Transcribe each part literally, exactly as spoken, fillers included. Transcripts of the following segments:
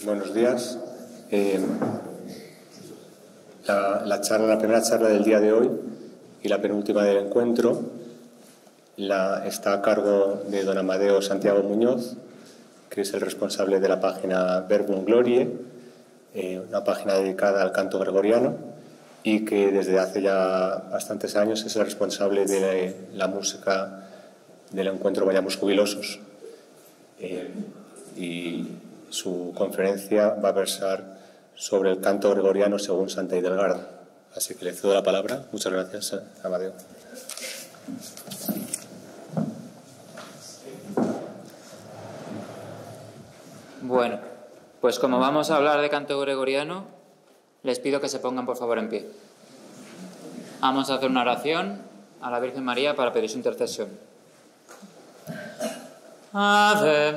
Buenos días. Eh, la, la, charla, la primera charla del día de hoy y la penúltima del encuentro la, está a cargo de don Amadeo Santiago Muñoz, que es el responsable de la página Verbum Gloriae, eh, una página dedicada al canto gregoriano y que desde hace ya bastantes años es el responsable de la música del encuentro Vayamos Jubilosos. Eh, y su conferencia va a versar sobre el canto gregoriano según Santa Hildegarda. Así que le cedo la palabra. Muchas gracias, Amadeo. Bueno, pues como vamos a hablar de canto gregoriano, les pido que se pongan por favor en pie. Vamos a hacer una oración a la Virgen María para pedir su intercesión. Ave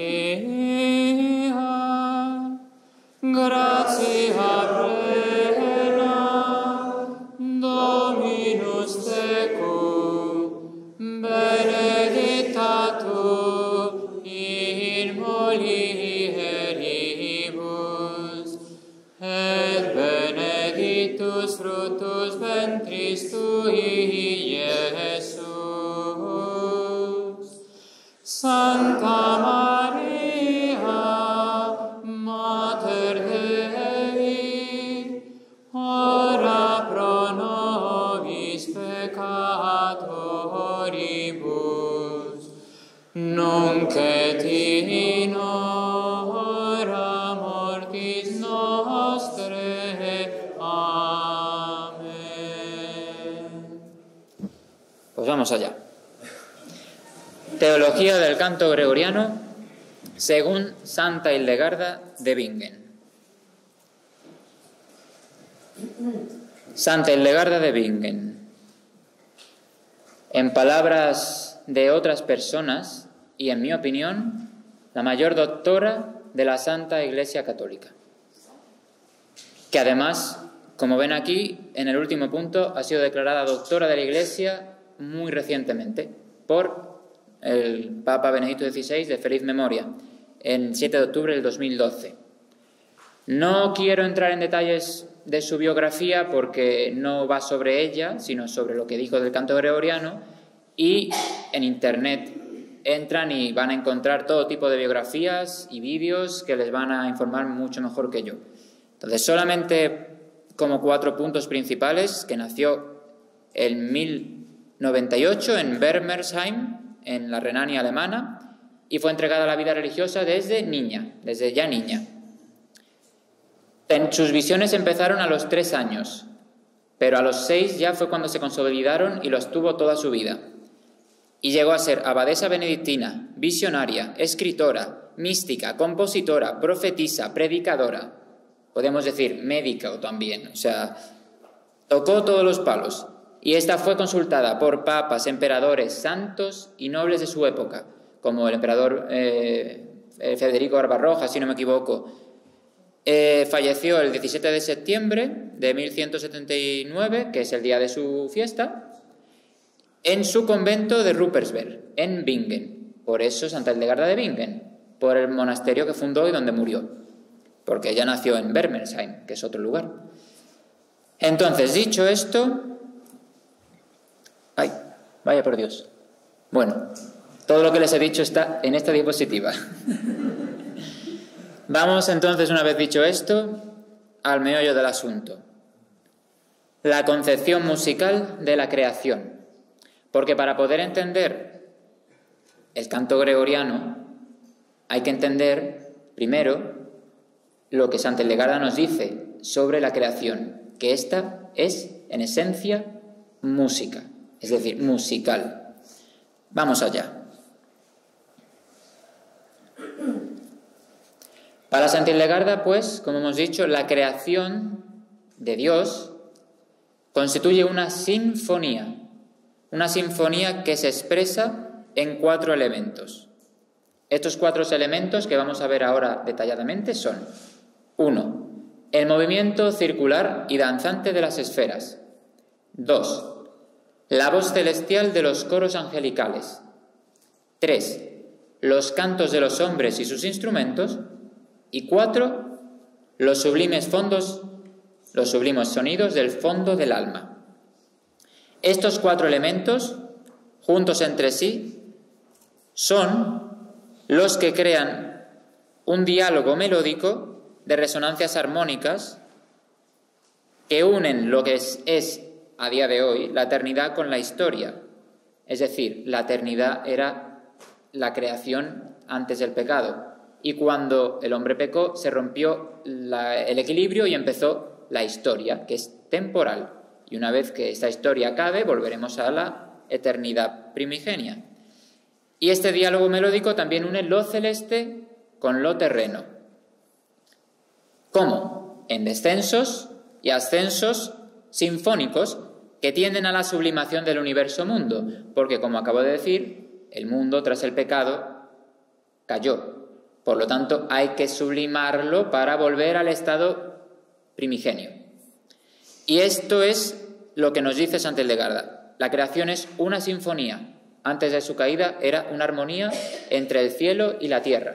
María, gratia plena, Dominus tecum, benedicta tu in mulieribus, et benedictus fructus ventris tui, Iesus. Santa Maria, Mater Dei, ora pro nobis peccatoribus, nunc et in hora mortis nostrae. Amén. Pues vamos allá. Teología del canto gregoriano según Santa Hildegarda de Bingen. Santa Hildegarda de Bingen. En palabras de otras personas, y en mi opinión, la mayor doctora de la Santa Iglesia Católica, que además, como ven aquí, en el último punto, ha sido declarada doctora de la Iglesia muy recientemente, por el Papa Benedicto dieciséis de feliz memoria, el siete de octubre del dos mil doce. No quiero entrar en detalles de su biografía porque no va sobre ella, sino sobre lo que dijo del canto gregoriano, y en internet entran y van a encontrar todo tipo de biografías y vídeos que les van a informar mucho mejor que yo. Entonces, solamente como cuatro puntos principales: que nació en mil noventa y ocho en Bermersheim, en la Renania alemana, y fue entregada a la vida religiosa desde niña, desde ya niña. En sus visiones empezaron a los tres años, pero a los seis ya fue cuando se consolidaron y los tuvo toda su vida. Y llegó a ser abadesa benedictina, visionaria, escritora, mística, compositora, profetisa, predicadora, podemos decir médica también, o sea, tocó todos los palos. Y esta fue consultada por papas, emperadores, santos y nobles de su época, como el emperador eh, Federico Barbarroja, si no me equivoco. Eh, falleció el diecisiete de septiembre de mil ciento setenta y nueve, que es el día de su fiesta, en su convento de Ruppersberg, en Bingen. Por eso Santa Hildegarda de Bingen, por el monasterio que fundó y donde murió, porque ella nació en Bermersheim, que es otro lugar. Entonces, dicho esto... ¡Ay! Vaya por Dios. Bueno, todo lo que les he dicho está en esta diapositiva. Vamos entonces, una vez dicho esto, al meollo del asunto. La concepción musical de la creación. Porque para poder entender el canto gregoriano hay que entender, primero, lo que Santa Hildegarda nos dice sobre la creación, que esta es, en esencia, música. Es decir, musical. Vamos allá. Para Santa Hildegarda, pues, como hemos dicho, la creación de Dios constituye una sinfonía. Una sinfonía que se expresa en cuatro elementos. Estos cuatro elementos que vamos a ver ahora detalladamente son: uno, el movimiento circular y danzante de las esferas. dos, la voz celestial de los coros angelicales. tres. Los cantos de los hombres y sus instrumentos. Y cuatro, los sublimes fondos, los sublimes sonidos del fondo del alma. Estos cuatro elementos, juntos entre sí, son los que crean un diálogo melódico de resonancias armónicas que unen lo que es, es a día de hoy la eternidad con la historia. Es decir, la eternidad era la creación antes del pecado. Y cuando el hombre pecó, se rompió la, el equilibrio y empezó la historia, que es temporal. Y una vez que esta historia acabe, volveremos a la eternidad primigenia. Y este diálogo melódico también une lo celeste con lo terreno. ¿Cómo? En descensos y ascensos sinfónicos que tienden a la sublimación del universo mundo, porque, como acabo de decir, el mundo tras el pecado cayó. Por lo tanto, hay que sublimarlo para volver al estado primigenio. Y esto es lo que nos dice Santa Hildegarda. La creación es una sinfonía. Antes de su caída era una armonía entre el cielo y la tierra.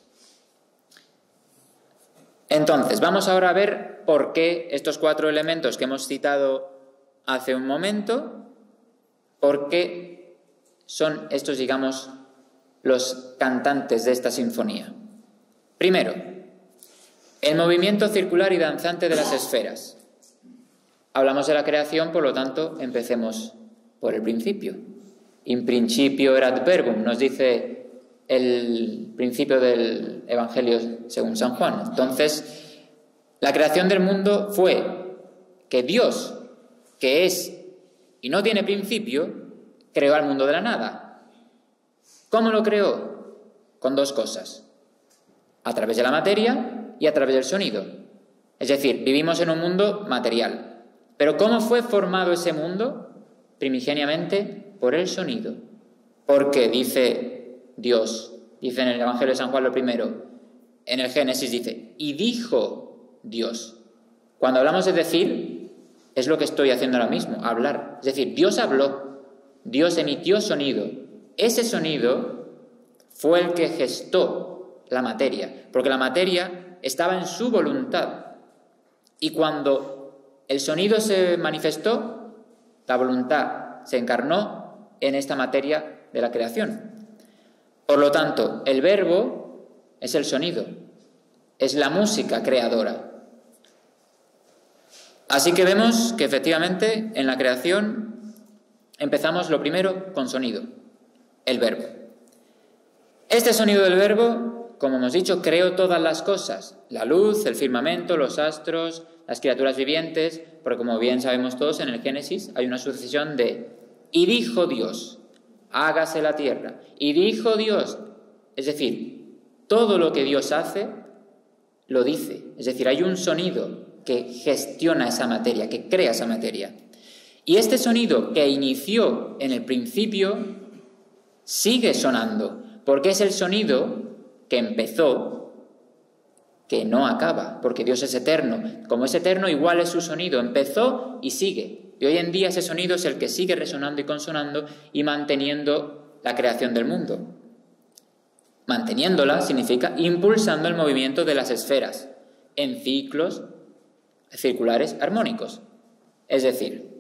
Entonces, vamos ahora a ver por qué estos cuatro elementos que hemos citado hace un momento, por qué son estos, digamos, los cantantes de esta sinfonía. Primero, el movimiento circular y danzante de las esferas. Hablamos de la creación, por lo tanto, empecemos por el principio. In principio erat verbum, nos dice el principio del Evangelio según San Juan. Entonces, la creación del mundo fue que Dios, que es y no tiene principio, creó al mundo de la nada. ¿Cómo lo creó? Con dos cosas. A través de la materia y a través del sonido. Es decir, vivimos en un mundo material. Pero ¿cómo fue formado ese mundo? Primigeniamente por el sonido. Porque dice Dios, dice en el Evangelio de San Juan lo primero, en el Génesis dice, y dijo Dios. Cuando hablamos de decir, es lo que estoy haciendo ahora mismo, hablar. Es decir, Dios habló, Dios emitió sonido. Ese sonido fue el que gestó la materia, porque la materia estaba en su voluntad. Y cuando el sonido se manifestó, la voluntad se encarnó en esta materia de la creación. Por lo tanto, el verbo es el sonido, es la música creadora. Así que vemos que efectivamente en la creación empezamos lo primero con sonido. El verbo. Este sonido del verbo, como hemos dicho, creó todas las cosas. La luz, el firmamento, los astros, las criaturas vivientes, porque como bien sabemos todos, en el Génesis hay una sucesión de y dijo Dios, hágase la tierra. Y dijo Dios, es decir, todo lo que Dios hace, lo dice. Es decir, hay un sonido que gestiona esa materia, que crea esa materia. Y este sonido que inició en el principio sigue sonando, porque es el sonido que empezó, que no acaba, porque Dios es eterno. Como es eterno, igual es su sonido, empezó y sigue. Y hoy en día ese sonido es el que sigue resonando y consonando y manteniendo la creación del mundo. Manteniéndola significa impulsando el movimiento de las esferas en ciclos circulares armónicos. Es decir,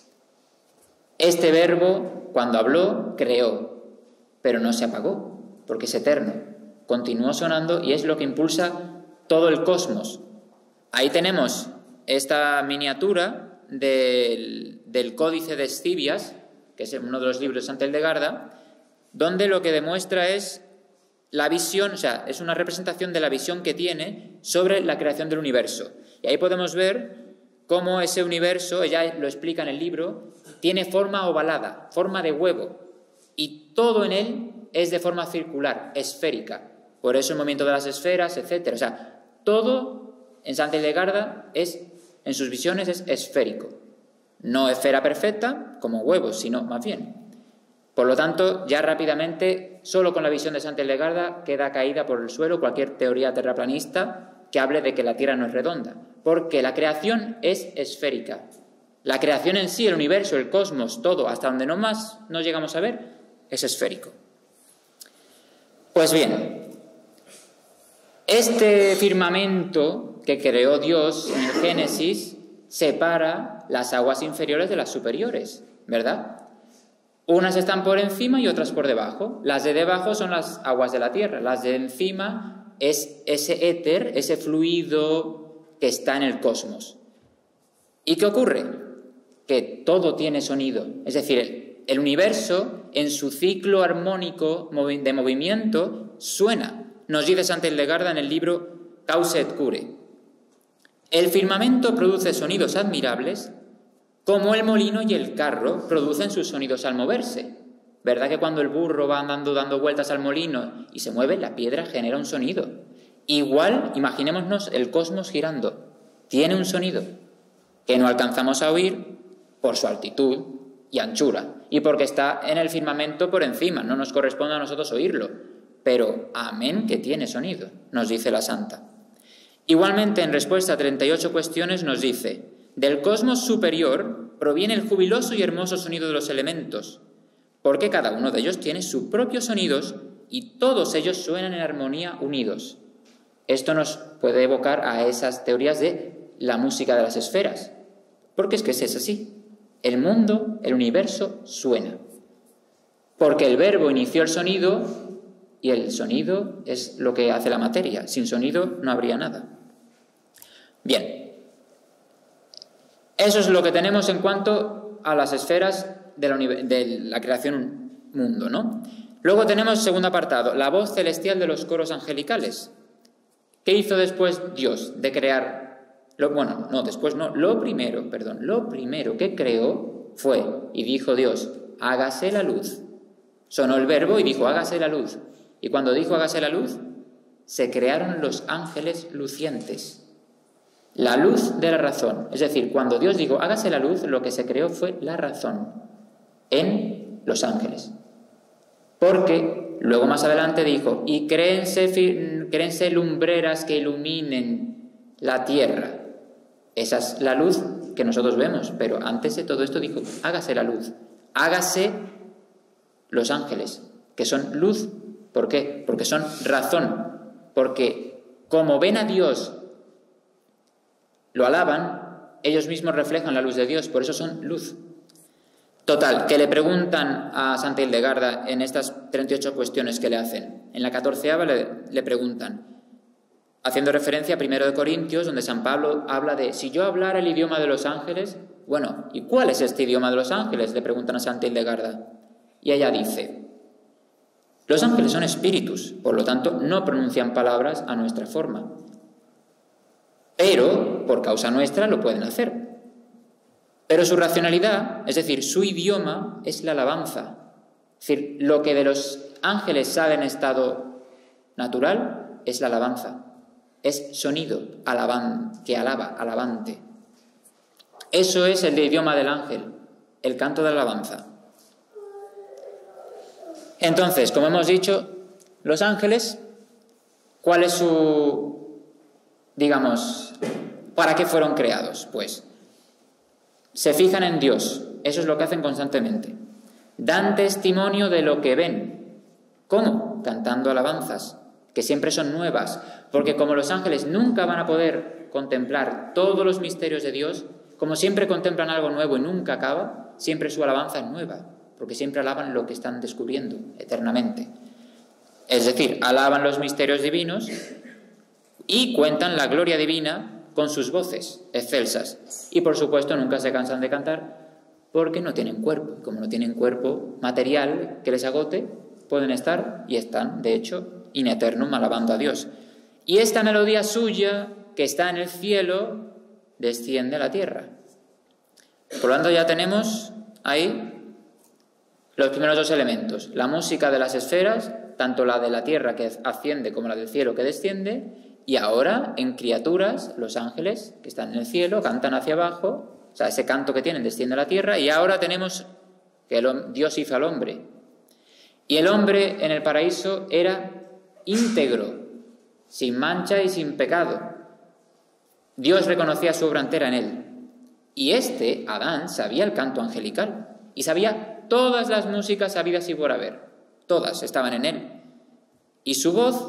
este verbo, cuando habló, creó, pero no se apagó, porque es eterno. Continuó sonando y es lo que impulsa todo el cosmos. Ahí tenemos esta miniatura del, del Códice de Escivias, que es uno de los libros de Santa Hildegarda, donde lo que demuestra es la visión, o sea, es una representación de la visión que tiene sobre la creación del universo. Y ahí podemos ver cómo ese universo, ella lo explica en el libro, tiene forma ovalada, forma de huevo, y todo en él es de forma circular, esférica. Por eso el movimiento de las esferas, etcétera. O sea, todo en Santa Hildegarda es, en sus visiones, es esférico. No esfera perfecta, como huevos, sino más bien. Por lo tanto, ya rápidamente, solo con la visión de Santa Hildegarda, queda caída por el suelo cualquier teoría terraplanista que hable de que la Tierra no es redonda. Porque la creación es esférica. La creación en sí, el universo, el cosmos, todo, hasta donde no más nos llegamos a ver, es esférico. Pues bien, Este firmamento que creó Dios en el Génesis separa las aguas inferiores de las superiores, ¿verdad? Unas están por encima y otras por debajo. Las de debajo son las aguas de la tierra, las de encima es ese éter, ese fluido que está en el cosmos. ¿Y qué ocurre? Que todo tiene sonido, es decir, el, el universo en su ciclo armónico de movimiento suena. Nos dice Santa Hildegarda en el libro Causa et Cure. El firmamento produce sonidos admirables como el molino y el carro producen sus sonidos al moverse. ¿Verdad que cuando el burro va andando dando vueltas al molino y se mueve, la piedra genera un sonido? Igual, imaginémonos el cosmos girando. Tiene un sonido que no alcanzamos a oír por su altitud y anchura y porque está en el firmamento por encima. No nos corresponde a nosotros oírlo. Pero amén que tiene sonido, nos dice la Santa. Igualmente, en respuesta a treinta y ocho cuestiones nos dice: del cosmos superior proviene el jubiloso y hermoso sonido de los elementos, porque cada uno de ellos tiene sus propios sonidos y todos ellos suenan en armonía unidos. Esto nos puede evocar a esas teorías de la música de las esferas, porque es que es así. El mundo, el universo, suena. Porque el verbo inició el sonido y el sonido es lo que hace la materia. Sin sonido no habría nada. Bien. Eso es lo que tenemos en cuanto a las esferas de la, de la creación mundo, ¿no? Luego tenemos, segundo apartado, la voz celestial de los coros angelicales. ¿Qué hizo después Dios de crear? Lo, bueno, no, después no. Lo primero, perdón, lo primero que creó fue, y dijo Dios, hágase la luz. Sonó el verbo y dijo, hágase la luz. Y cuando dijo, hágase la luz, se crearon los ángeles lucientes. La luz de la razón. Es decir, cuando Dios dijo, hágase la luz, lo que se creó fue la razón en los ángeles. Porque luego más adelante dijo, y créense, créense lumbreras que iluminen la tierra. Esa es la luz que nosotros vemos, pero antes de todo esto dijo, hágase la luz. Hágase los ángeles, que son luz. ¿Por qué? Porque son razón. Porque como ven a Dios, lo alaban, ellos mismos reflejan la luz de Dios, por eso son luz. Total, que le preguntan a Santa Hildegarda en estas treinta y ocho cuestiones que le hacen. En la catorceava le, le preguntan, haciendo referencia a primero de Corintios, donde San Pablo habla de, si yo hablara el idioma de los ángeles, bueno, ¿y cuál es este idioma de los ángeles? Le preguntan a Santa Hildegarda. Y ella dice, los ángeles son espíritus, por lo tanto no pronuncian palabras a nuestra forma. Pero, por causa nuestra, lo pueden hacer. Pero su racionalidad, es decir, su idioma, es la alabanza. Es decir, lo que de los ángeles sale en estado natural es la alabanza. Es sonido, alaban, que alaba, alabante. Eso es el de idioma del ángel, el canto de alabanza. Entonces, como hemos dicho, los ángeles, ¿cuál es su, digamos, para qué fueron creados? Pues se fijan en Dios, eso es lo que hacen constantemente. Dan testimonio de lo que ven. ¿Cómo? Cantando alabanzas, que siempre son nuevas, porque como los ángeles nunca van a poder contemplar todos los misterios de Dios, como siempre contemplan algo nuevo y nunca acaba, siempre su alabanza es nueva, porque siempre alaban lo que están descubriendo eternamente. Es decir, alaban los misterios divinos y cuentan la gloria divina con sus voces excelsas. Y por supuesto nunca se cansan de cantar porque no tienen cuerpo. Como no tienen cuerpo material que les agote, pueden estar, y están, de hecho, in eternum alabando a Dios. Y esta melodía suya, que está en el cielo, desciende a la tierra. Por lo tanto, ya tenemos ahí los primeros dos elementos. La música de las esferas, tanto la de la tierra que asciende como la del cielo que desciende. Y ahora, en criaturas, los ángeles que están en el cielo cantan hacia abajo, o sea, ese canto que tienen desciende a la tierra, y ahora tenemos que el, Dios hizo al hombre. Y el hombre en el paraíso era íntegro, sin mancha y sin pecado. Dios reconocía su obra entera en él. Y este, Adán, sabía el canto angelical, y sabía todas las músicas habidas y por haber. Todas estaban en él. Y su voz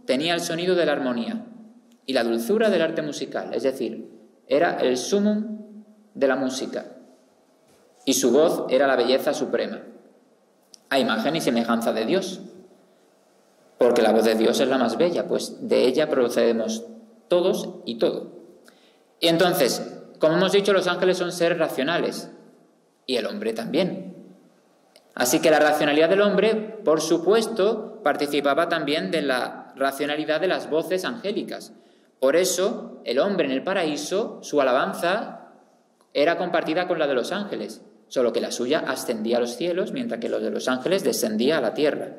tenía el sonido de la armonía y la dulzura del arte musical, es decir, era el sumum de la música y su voz era la belleza suprema, a imagen y semejanza de Dios, porque la voz de Dios es la más bella, pues de ella procedemos todos y todo. Y entonces, como hemos dicho, los ángeles son seres racionales y el hombre también. Así que la racionalidad del hombre, por supuesto, participaba también de la racionalidad de las voces angélicas. Por eso, el hombre en el paraíso, su alabanza era compartida con la de los ángeles, solo que la suya ascendía a los cielos, mientras que los de los ángeles descendía a la tierra.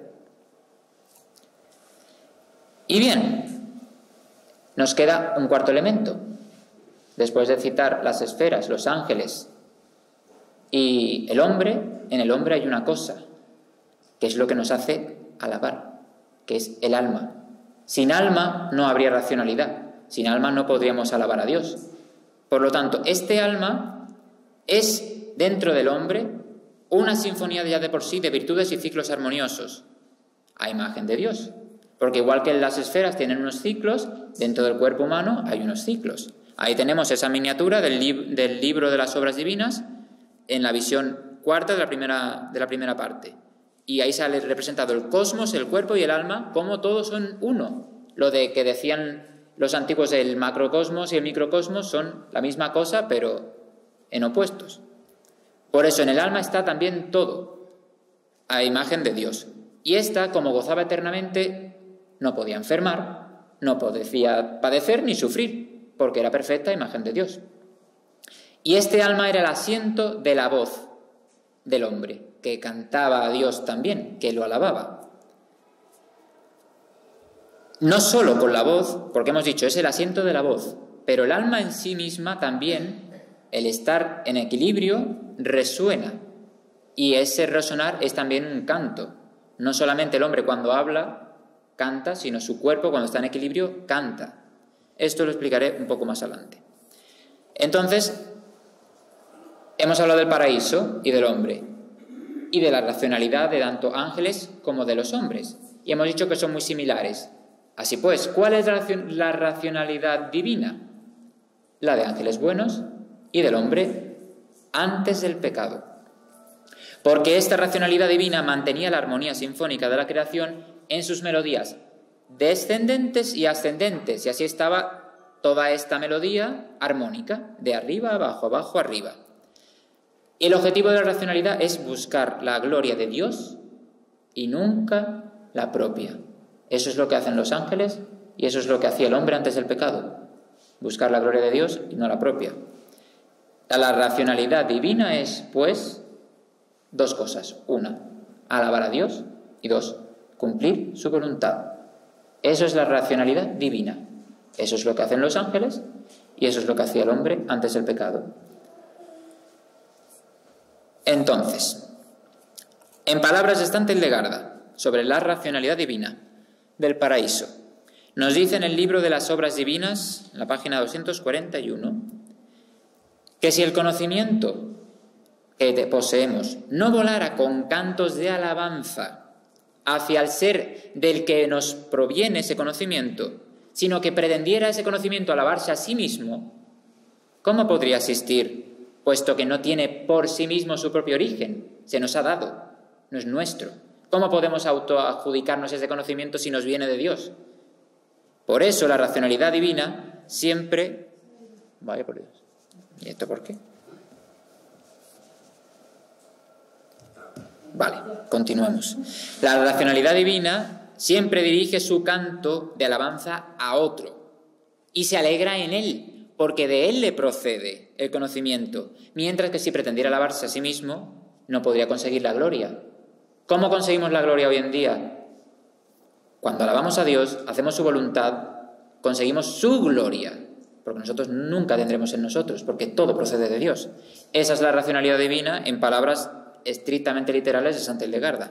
Y bien, nos queda un cuarto elemento. Después de citar las esferas, los ángeles y el hombre, en el hombre hay una cosa, que es lo que nos hace alabar, que es el alma. Sin alma no habría racionalidad, sin alma no podríamos alabar a Dios. Por lo tanto, este alma es, dentro del hombre, una sinfonía ya de por sí de virtudes y ciclos armoniosos, a imagen de Dios. Porque igual que las esferas tienen unos ciclos, dentro del cuerpo humano hay unos ciclos. Ahí tenemos esa miniatura del, lib del libro de las obras divinas en la visión cuarta de la, primera, de la primera parte. Y ahí sale representado el cosmos, el cuerpo y el alma, como todos son uno. Lo de que decían los antiguos del macrocosmos y el microcosmos son la misma cosa, pero en opuestos. Por eso en el alma está también todo, a imagen de Dios. Y esta, como gozaba eternamente, no podía enfermar, no podía padecer ni sufrir, porque era perfecta imagen de Dios. Y este alma era el asiento de la voz del hombre, que cantaba a Dios también, que lo alababa. No solo con la voz, porque hemos dicho, es el asiento de la voz, pero el alma en sí misma también, el estar en equilibrio, resuena. Y ese resonar es también un canto. No solamente el hombre cuando habla canta, sino su cuerpo cuando está en equilibrio canta. Esto lo explicaré un poco más adelante. Entonces, hemos hablado del paraíso y del hombre, y de la racionalidad de tanto ángeles como de los hombres, y hemos dicho que son muy similares. Así pues, ¿cuál es la racionalidad divina? La de ángeles buenos y del hombre antes del pecado. Porque esta racionalidad divina mantenía la armonía sinfónica de la creación en sus melodías descendentes y ascendentes, y así estaba toda esta melodía armónica, de arriba a abajo, abajo a arriba. Y el objetivo de la racionalidad es buscar la gloria de Dios y nunca la propia. Eso es lo que hacen los ángeles y eso es lo que hacía el hombre antes del pecado. Buscar la gloria de Dios y no la propia. La racionalidad divina es, pues, dos cosas. Una, alabar a Dios, y dos, cumplir su voluntad. Eso es la racionalidad divina. Eso es lo que hacen los ángeles y eso es lo que hacía el hombre antes del pecado. Entonces, en palabras de Santa Hildegarda sobre la racionalidad divina del paraíso, nos dice en el libro de las obras divinas, en la página doscientos cuarenta y uno, que si el conocimiento que poseemos no volara con cantos de alabanza hacia el ser del que nos proviene ese conocimiento, sino que pretendiera ese conocimiento alabarse a sí mismo, ¿cómo podría existir? Puesto que no tiene por sí mismo su propio origen, se nos ha dado, no es nuestro. ¿Cómo podemos autoadjudicarnos ese conocimiento si nos viene de Dios? Por eso la racionalidad divina siempre... Vaya por Dios. ¿Y esto por qué? Vale, continuemos. La racionalidad divina siempre dirige su canto de alabanza a otro y se alegra en él, porque de él le procede el conocimiento, mientras que si pretendiera alabarse a sí mismo, no podría conseguir la gloria. ¿Cómo conseguimos la gloria hoy en día? Cuando alabamos a Dios, hacemos su voluntad, conseguimos su gloria, porque nosotros nunca tendremos en nosotros, porque todo procede de Dios. Esa es la racionalidad divina en palabras estrictamente literales de Santa Hildegarda.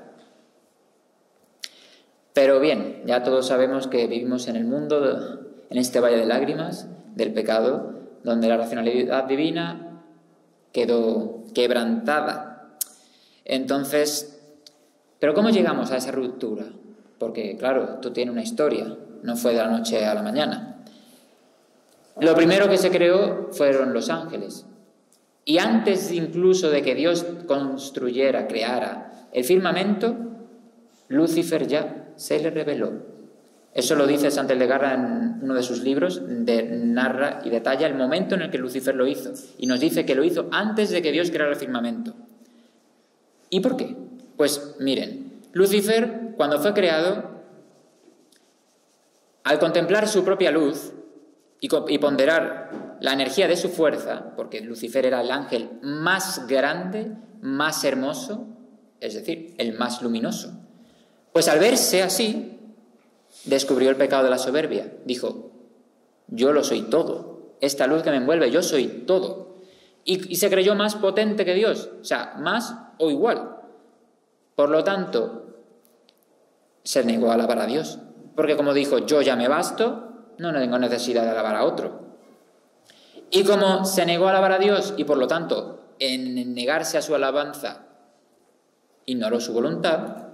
Pero bien, ya todos sabemos que vivimos en el mundo, en este valle de lágrimas del pecado, donde la racionalidad divina quedó quebrantada. Entonces, ¿pero cómo llegamos a esa ruptura? porque claro, esto tiene una historia, no fue de la noche a la mañana. Lo primero que se creó fueron los ángeles. Y antes incluso de que Dios construyera, creara el firmamento, Lucifer ya se le reveló. Eso lo dice Santos de Garra en uno de sus libros, de, narra y detalla el momento en el que Lucifer lo hizo. Y nos dice que lo hizo antes de que Dios creara el firmamento. ¿Y por qué? Pues miren, Lucifer, cuando fue creado, al contemplar su propia luz y, y ponderar la energía de su fuerza, porque Lucifer era el ángel más grande, más hermoso, es decir, el más luminoso, pues al verse así, descubrió el pecado de la soberbia. Dijo, yo lo soy todo. Esta luz que me envuelve, yo soy todo. Y, y se creyó más potente que Dios. O sea, más o igual. Por lo tanto, se negó a alabar a Dios. Porque como dijo, yo ya me basto, no tengo necesidad de alabar a otro. Y como se negó a alabar a Dios y por lo tanto, en negarse a su alabanza, ignoró su voluntad,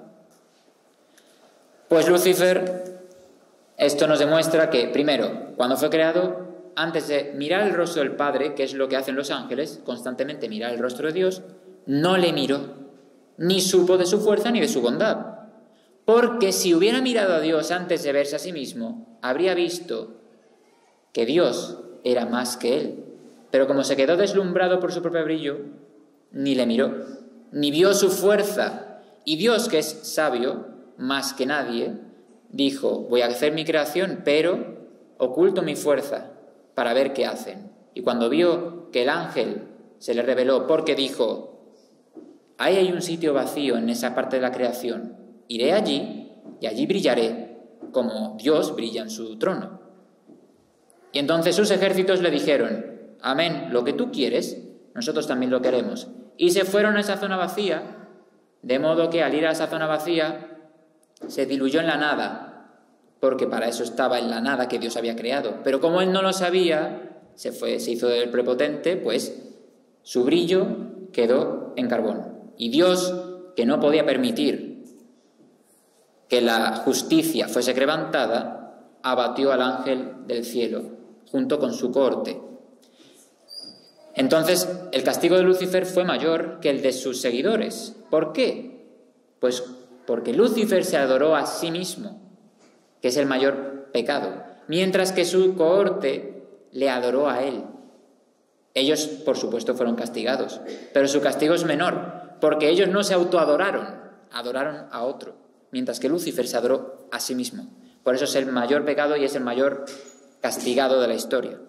pues Lucifer... Esto nos demuestra que, primero, cuando fue creado, antes de mirar el rostro del Padre, que es lo que hacen los ángeles, constantemente mirar el rostro de Dios, no le miró, ni supo de su fuerza ni de su bondad. Porque si hubiera mirado a Dios antes de verse a sí mismo, habría visto que Dios era más que él. Pero como se quedó deslumbrado por su propio brillo, ni le miró, ni vio su fuerza. Y Dios, que es sabio, más que nadie, dijo, voy a hacer mi creación, pero oculto mi fuerza para ver qué hacen. Y cuando vio que el ángel se le reveló porque dijo, ahí hay un sitio vacío en esa parte de la creación, iré allí y allí brillaré como Dios brilla en su trono. Y entonces sus ejércitos le dijeron, amén, lo que tú quieres, nosotros también lo queremos. Y se fueron a esa zona vacía, de modo que al ir a esa zona vacía, se diluyó en la nada, porque para eso estaba en la nada que Dios había creado. Pero como él no lo sabía, se, fue, se hizo del prepotente, pues su brillo quedó en carbón. Y Dios, que no podía permitir que la justicia fuese quebrantada, abatió al ángel del cielo, junto con su cohorte. Entonces, el castigo de Lucifer fue mayor que el de sus seguidores. ¿Por qué? Pues porque Lucifer se adoró a sí mismo, que es el mayor pecado, mientras que su cohorte le adoró a él. Ellos, por supuesto, fueron castigados, pero su castigo es menor, porque ellos no se autoadoraron, adoraron a otro, mientras que Lucifer se adoró a sí mismo. Por eso es el mayor pecado y es el mayor castigado de la historia.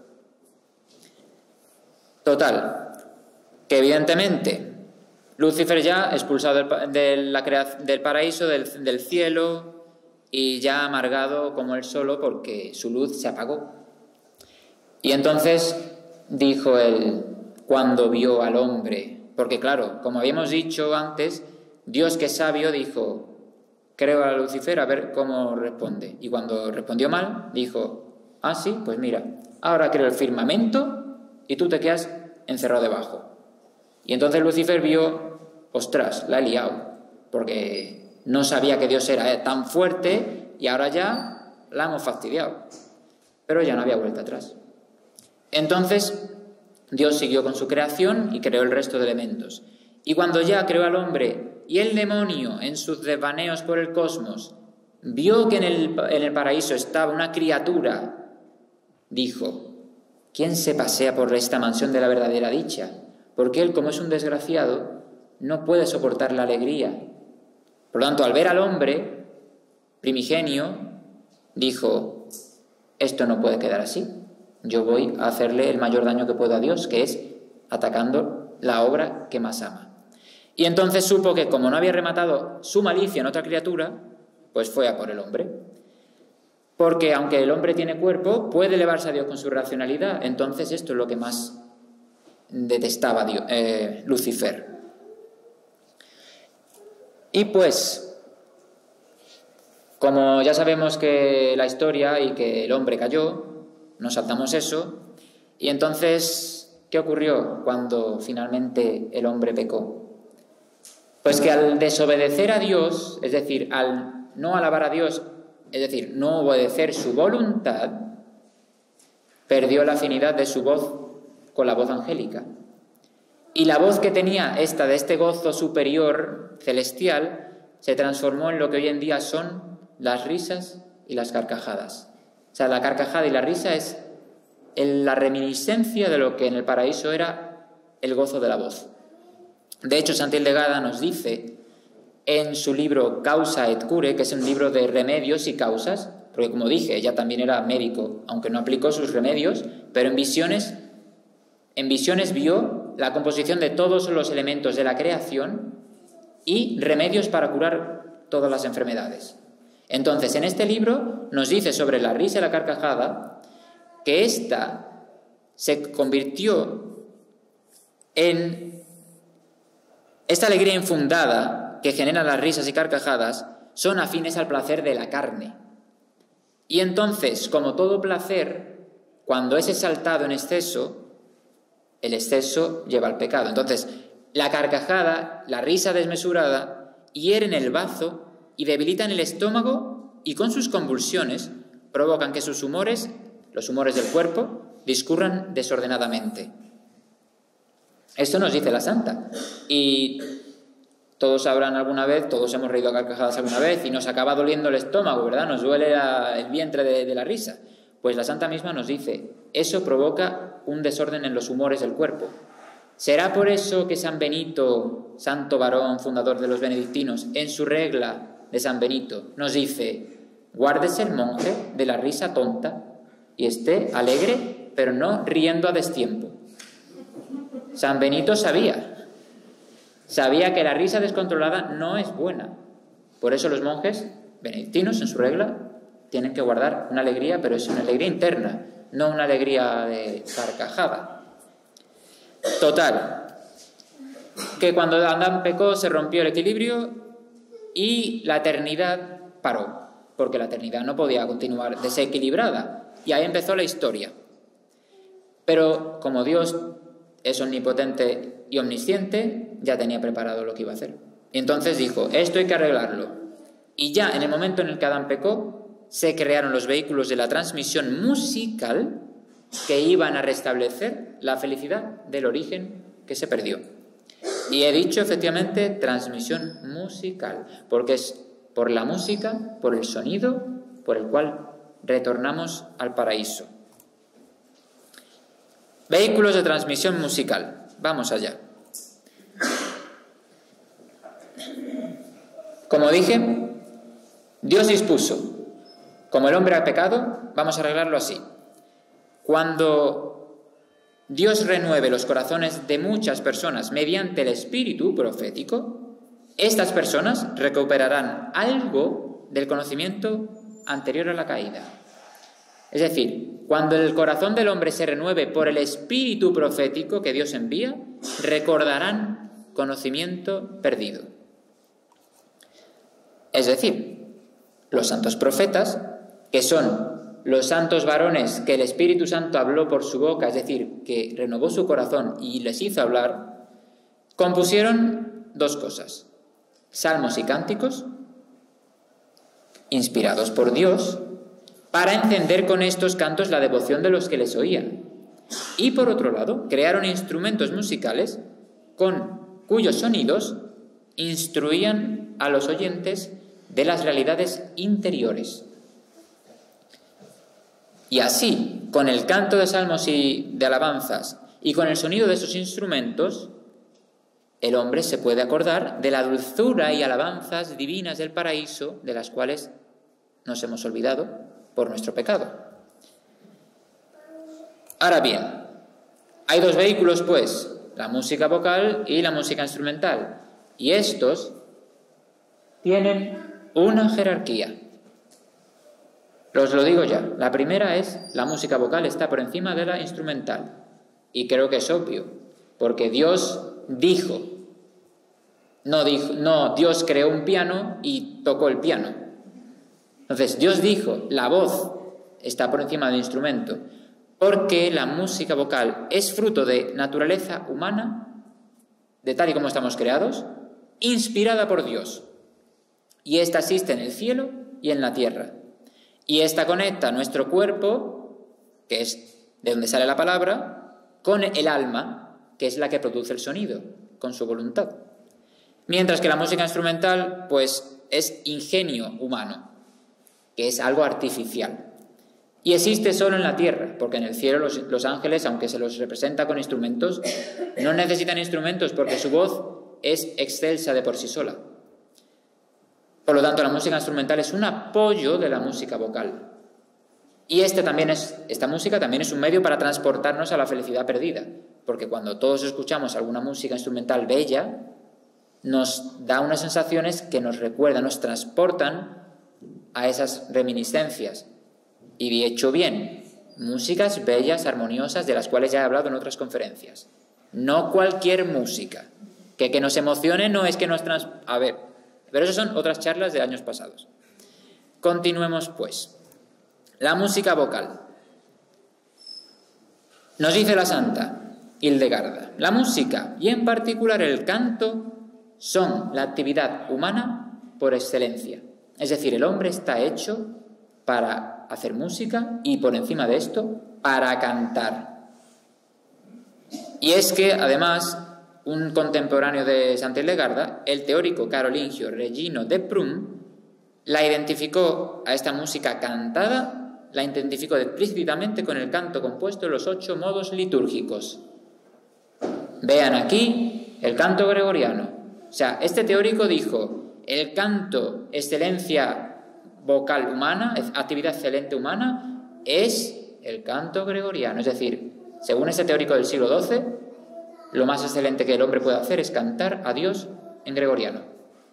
Total, que evidentemente Lucifer ya expulsado del, de la creación, del paraíso, del, del cielo, y ya amargado como él solo porque su luz se apagó. Y entonces dijo él, cuando vio al hombre, porque claro, como habíamos dicho antes, Dios que es sabio dijo, creo a Lucifer a ver cómo responde. Y cuando respondió mal, dijo, ah sí, pues mira, ahora creo el firmamento y tú te quedas encerrado debajo. Y entonces Lucifer vio, ostras, la he liado, porque no sabía que Dios era tan fuerte y ahora ya la hemos fastidiado. Pero ya no había vuelta atrás. Entonces Dios siguió con su creación y creó el resto de elementos. Y cuando ya creó al hombre y el demonio en sus desvaneos por el cosmos vio que en el, en el paraíso estaba una criatura, dijo, ¿quién se pasea por esta mansión de la verdadera dicha? Porque él, como es un desgraciado, no puede soportar la alegría. Por lo tanto, al ver al hombre primigenio, dijo, esto no puede quedar así. Yo voy a hacerle el mayor daño que puedo a Dios, que es atacando la obra que más ama. Y entonces supo que como no había rematado su malicia en otra criatura, pues fue a por el hombre. Porque aunque el hombre tiene cuerpo, puede elevarse a Dios con su racionalidad. Entonces esto es lo que más detestaba Dios, eh, Lucifer. Y pues, como ya sabemos que la historia y que el hombre cayó, nos saltamos eso, y entonces, ¿qué ocurrió cuando finalmente el hombre pecó? Pues que al desobedecer a Dios, es decir, al no alabar a Dios, es decir, no obedecer su voluntad, perdió la afinidad de su voz con la voz angélica. Y la voz que tenía esta de este gozo superior celestial se transformó en lo que hoy en día son las risas y las carcajadas. O sea, la carcajada y la risa es la reminiscencia de lo que en el paraíso era el gozo de la voz. De hecho, Santi Ildegada nos dice en su libro Causa et Cure, que es un libro de remedios y causas, porque como dije, ella también era médico, aunque no aplicó sus remedios, pero en visiones, en visiones vio la composición de todos los elementos de la creación y remedios para curar todas las enfermedades. Entonces, en este libro nos dice sobre la risa y la carcajada que ésta se convirtió en esta alegría infundada que genera las risas y carcajadas, son afines al placer de la carne. Y entonces, como todo placer, cuando es exaltado en exceso, el exceso lleva al pecado. Entonces, la carcajada, la risa desmesurada, hieren el bazo y debilitan el estómago y con sus convulsiones provocan que sus humores, los humores del cuerpo, discurran desordenadamente. Esto nos dice la santa. Y todos sabrán alguna vez, todos hemos reído a carcajadas alguna vez y nos acaba doliendo el estómago, ¿verdad? Nos duele la, el vientre de, de la risa. Pues la santa misma nos dice, eso provoca un desorden en los humores del cuerpo. ¿Será por eso que San Benito, santo varón, fundador de los benedictinos, en su regla de San Benito, nos dice, guárdese el monje de la risa tonta y esté alegre, pero no riendo a destiempo? San Benito sabía, sabía que la risa descontrolada no es buena. Por eso los monjes benedictinos, en su regla, tienen que guardar una alegría, pero es una alegría interna, no una alegría de carcajada. Total, que cuando Adán pecó se rompió el equilibrio y la eternidad paró, porque la eternidad no podía continuar desequilibrada, y ahí empezó la historia. Pero como Dios es omnipotente y omnisciente, ya tenía preparado lo que iba a hacer. Y entonces dijo, esto hay que arreglarlo. Y ya en el momento en el que Adán pecó, se crearon los vehículos de la transmisión musical que iban a restablecer la felicidad del origen que se perdió. Y he dicho efectivamente transmisión musical, porque es por la música, por el sonido, por el cual retornamos al paraíso. Vehículos de transmisión musical. Vamos allá. Como dije, Dios dispuso, como el hombre ha pecado, vamos a arreglarlo así. Cuando Dios renueve los corazones de muchas personas mediante el espíritu profético, estas personas recuperarán algo del conocimiento anterior a la caída. Es decir, cuando el corazón del hombre se renueve por el espíritu profético que Dios envía, recordarán conocimiento perdido. Es decir, los santos profetas, que son los santos varones que el Espíritu Santo habló por su boca, es decir, que renovó su corazón y les hizo hablar, compusieron dos cosas: salmos y cánticos, inspirados por Dios, para encender con estos cantos la devoción de los que les oían. Y por otro lado, crearon instrumentos musicales con cuyos sonidos instruían a los oyentes de las realidades interiores. Y así, con el canto de salmos y de alabanzas y con el sonido de esos instrumentos, el hombre se puede acordar de la dulzura y alabanzas divinas del paraíso, de las cuales nos hemos olvidado por nuestro pecado. Ahora bien, hay dos vehículos, pues, la música vocal y la música instrumental, y estos tienen una jerarquía. Os lo digo ya, la primera es, la música vocal está por encima de la instrumental, y creo que es obvio, porque Dios dijo, no, dijo, no Dios creó un piano y tocó el piano. Entonces, Dios dijo, la voz está por encima del instrumento, porque la música vocal es fruto de naturaleza humana, de tal y como estamos creados, inspirada por Dios. y ésta existe en el cielo y en la tierra. Y ésta conecta nuestro cuerpo, que es de donde sale la palabra, con el alma, que es la que produce el sonido, con su voluntad. Mientras que la música instrumental, pues, es ingenio humano, que es algo artificial. Y existe solo en la tierra, porque en el cielo los, los ángeles, aunque se los representa con instrumentos, no necesitan instrumentos porque su voz es excelsa de por sí sola. Por lo tanto, la música instrumental es un apoyo de la música vocal. Y este también es, esta música también es un medio para transportarnos a la felicidad perdida, porque cuando todos escuchamos alguna música instrumental bella, nos da unas sensaciones que nos recuerdan, nos transportan a esas reminiscencias. Y de hecho bien, músicas bellas, armoniosas, de las cuales ya he hablado en otras conferencias. No cualquier música. Que, que nos emocione no es que nos... Trans... A ver, pero eso son otras charlas de años pasados. Continuemos pues. La música vocal. Nos dice la santa Hildegarda, la música y en particular el canto son la actividad humana por excelencia. Es decir, el hombre está hecho para hacer música y por encima de esto, para cantar. Y es que además, un contemporáneo de Santa Hildegarda, el teórico carolingio Regino de Prum, la identificó a esta música cantada, la identificó explícitamente con el canto compuesto en los ocho modos litúrgicos. Vean aquí el canto gregoriano. O sea, este teórico dijo, el canto, excelencia vocal humana, actividad excelente humana, es el canto gregoriano. Es decir, según este teórico del siglo doce, lo más excelente que el hombre puede hacer es cantar a Dios en gregoriano.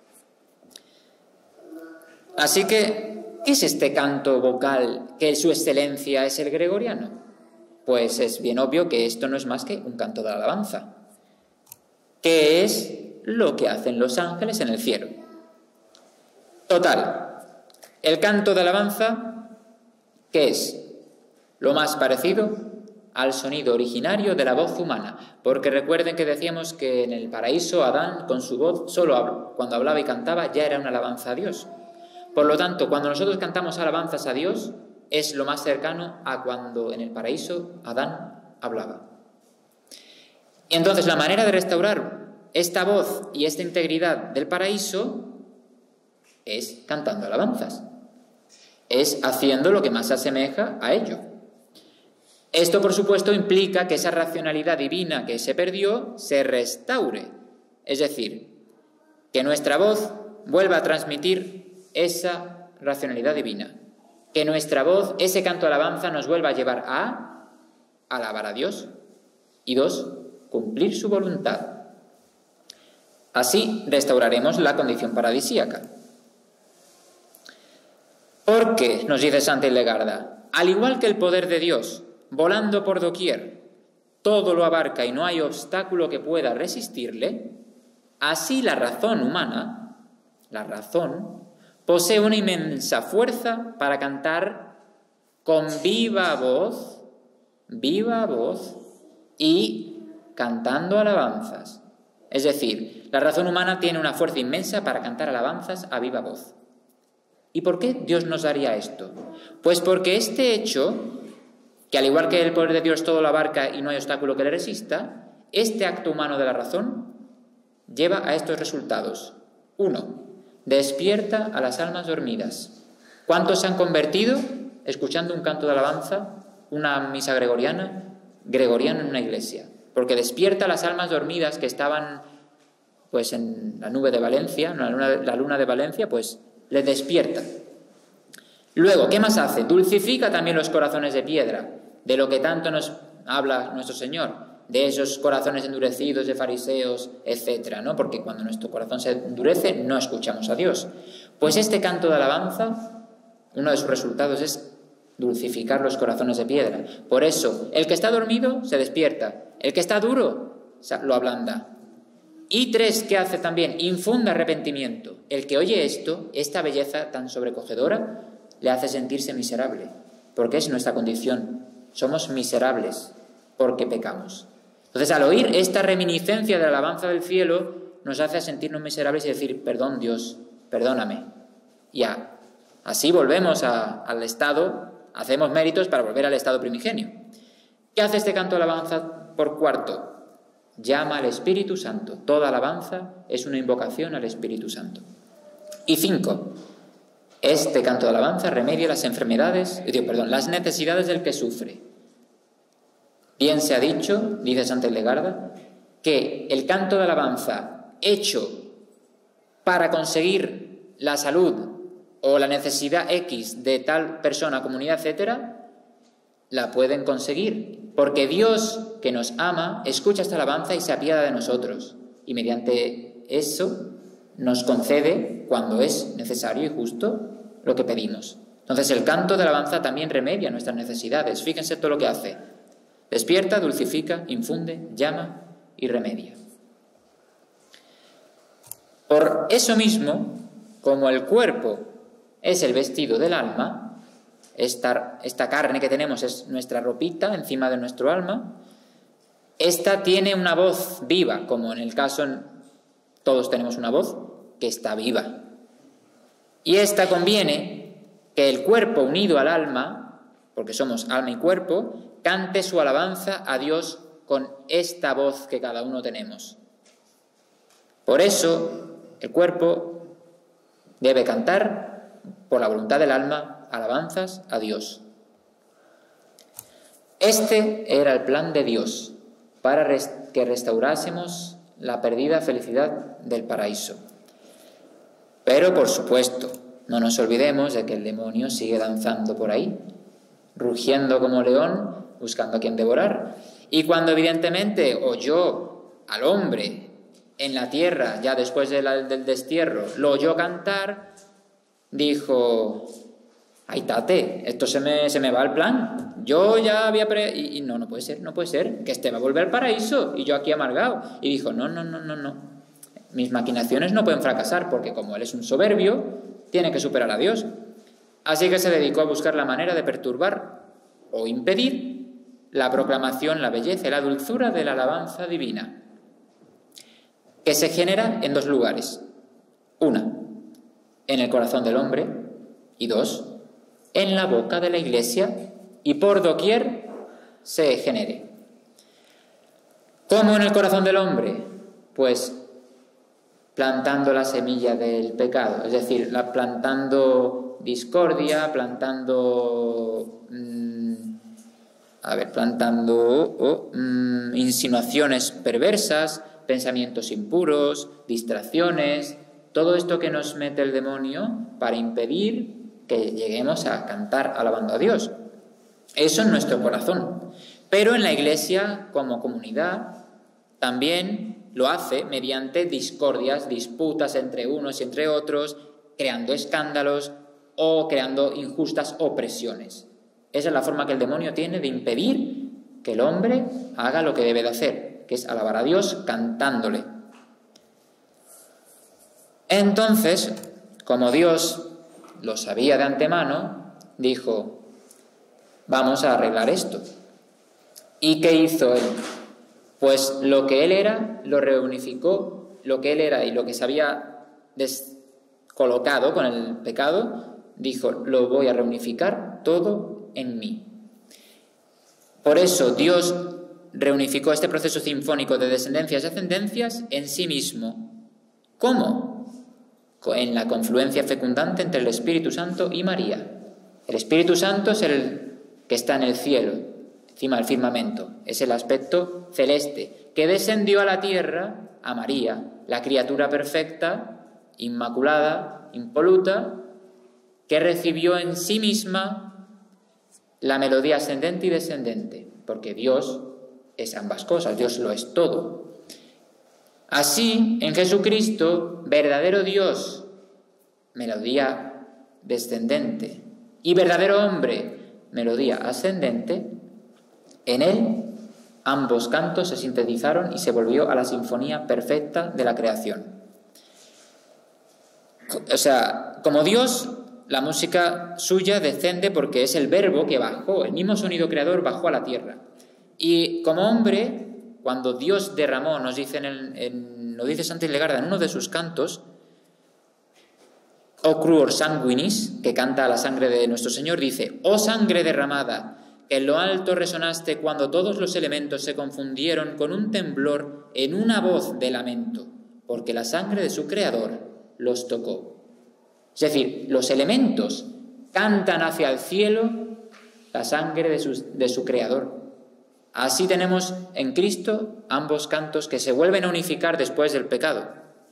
Así que, ¿qué es este canto vocal que su excelencia es el gregoriano? Pues es bien obvio que esto no es más que un canto de alabanza, que es lo que hacen los ángeles en el cielo. Total, el canto de alabanza, ¿qué es? Lo más parecido al sonido originario de la voz humana, porque recuerden que decíamos que en el paraíso Adán con su voz solo habló, cuando hablaba y cantaba ya era una alabanza a Dios. Por lo tanto, cuando nosotros cantamos alabanzas a Dios, es lo más cercano a cuando en el paraíso Adán hablaba. Y entonces la manera de restaurar esta voz y esta integridad del paraíso es cantando alabanzas, es haciendo lo que más se asemeja a ello. Esto, por supuesto, implica que esa racionalidad divina que se perdió se restaure, es decir, que nuestra voz vuelva a transmitir esa racionalidad divina, que nuestra voz, ese canto de alabanza, nos vuelva a llevar a alabar a Dios y dos, cumplir su voluntad. Así restauraremos la condición paradisíaca. Porque, nos dice Santa Hildegarda, al igual que el poder de Dios, volando por doquier, todo lo abarca y no hay obstáculo que pueda resistirle, así la razón humana, la razón, posee una inmensa fuerza para cantar con viva voz, viva voz y cantando alabanzas. Es decir, la razón humana tiene una fuerza inmensa para cantar alabanzas a viva voz. ¿Y por qué Dios nos daría esto? Pues porque este hecho, que al igual que el poder de Dios todo lo abarca y no hay obstáculo que le resista, este acto humano de la razón lleva a estos resultados. Uno, despierta a las almas dormidas. ¿Cuántos se han convertido escuchando un canto de alabanza, una misa gregoriana, gregoriana en una iglesia? Porque despierta a las almas dormidas que estaban pues en la nube de Valencia, la luna, la luna de Valencia, pues les despierta. Luego, ¿qué más hace? Dulcifica también los corazones de piedra, de lo que tanto nos habla nuestro Señor, de esos corazones endurecidos de fariseos, etcétera, ¿no? Porque cuando nuestro corazón se endurece, no escuchamos a Dios. Pues este canto de alabanza, uno de sus resultados es dulcificar los corazones de piedra. Por eso, el que está dormido se despierta, el que está duro lo ablanda. Y tres, ¿qué hace también? Infunde arrepentimiento. El que oye esto, esta belleza tan sobrecogedora, le hace sentirse miserable, porque es nuestra condición. Somos miserables porque pecamos. Entonces, al oír esta reminiscencia de la alabanza del cielo, nos hace sentirnos miserables y decir, perdón Dios, perdóname. y a, así volvemos a, al estado, hacemos méritos para volver al estado primigenio. ¿Qué hace este canto de alabanza por cuarto? Llama al Espíritu Santo. Toda alabanza es una invocación al Espíritu Santo. Y cinco, este canto de alabanza remedia las enfermedades, digo, perdón, las necesidades del que sufre. Bien se ha dicho, dice Santa Hildegarda, que el canto de alabanza hecho para conseguir la salud o la necesidad X de tal persona, comunidad, etcétera, la pueden conseguir, porque Dios, que nos ama, escucha esta alabanza y se apiada de nosotros, y mediante eso nos concede, cuando es necesario y justo, lo que pedimos. Entonces el canto de alabanza también remedia nuestras necesidades. Fíjense todo lo que hace. Despierta, dulcifica, infunde, llama y remedia. Por eso mismo, como el cuerpo es el vestido del alma, Esta, esta carne que tenemos es nuestra ropita encima de nuestro alma, esta tiene una voz viva, como en el caso, todos tenemos una voz que está viva. Y esta conviene que el cuerpo unido al alma, porque somos alma y cuerpo, cante su alabanza a Dios con esta voz que cada uno tenemos. Por eso, el cuerpo debe cantar, por la voluntad del alma, alabanzas a Dios. Este era el plan de Dios para que restaurásemos la perdida felicidad del paraíso. Pero, por supuesto, no nos olvidemos de que el demonio sigue danzando por ahí, rugiendo como león, buscando a quien devorar. Y cuando evidentemente oyó al hombre en la tierra, ya después de la, del destierro, lo oyó cantar, dijo: ¡ay, tate! Esto se me, se me va el plan. Yo ya había... Pre y, y no, no puede ser, no puede ser. Que este va a volver al paraíso y yo aquí amargado. Y dijo: no, no, no, no, no. Mis maquinaciones no pueden fracasar porque como él es un soberbio, tiene que superar a Dios. Así que se dedicó a buscar la manera de perturbar o impedir la proclamación, la belleza y la dulzura de la alabanza divina, que se genera en dos lugares. Una, en el corazón del hombre, y dos, en la boca de la Iglesia, y por doquier se genere. ¿Cómo en el corazón del hombre? Pues plantando la semilla del pecado, es decir, la, plantando discordia, plantando mmm, a ver, plantando oh, mmm, insinuaciones perversas, pensamientos impuros, distracciones, todo esto que nos mete el demonio para impedir que lleguemos a cantar alabando a Dios. Eso en nuestro corazón. Pero en la Iglesia, como comunidad, también lo hace mediante discordias, disputas entre unos y entre otros, creando escándalos o creando injustas opresiones. Esa es la forma que el demonio tiene de impedir que el hombre haga lo que debe de hacer, que es alabar a Dios cantándole. Entonces, como Dios lo sabía de antemano, dijo: vamos a arreglar esto. ¿Y qué hizo él? Pues lo que él era, lo reunificó, lo que él era y lo que se había descolocado con el pecado, dijo: lo voy a reunificar todo en mí. Por eso Dios reunificó este proceso sinfónico de descendencias y ascendencias en sí mismo. ¿Cómo? En la confluencia fecundante entre el Espíritu Santo y María. El Espíritu Santo es el que está en el cielo, encima del firmamento, es el aspecto celeste, que descendió a la tierra, a María, la criatura perfecta, inmaculada, impoluta, que recibió en sí misma la melodía ascendente y descendente, porque Dios es ambas cosas, Dios lo es todo. Así, en Jesucristo, verdadero Dios, melodía descendente, y verdadero hombre, melodía ascendente, en él ambos cantos se sintetizaron y se volvió a la sinfonía perfecta de la creación. O sea, como Dios, la música suya descende porque es el verbo que bajó, el mismo sonido creador bajó a la tierra. Y como hombre, cuando Dios derramó, nos dice en el, en, lo dice Santa Hildegarda en uno de sus cantos, O cruor sanguinis, que canta a la sangre de nuestro Señor, dice: «Oh sangre derramada, que en lo alto resonaste cuando todos los elementos se confundieron con un temblor en una voz de lamento, porque la sangre de su Creador los tocó». Es decir, los elementos cantan hacia el cielo la sangre de su, de su Creador. Así tenemos en Cristo ambos cantos que se vuelven a unificar después del pecado.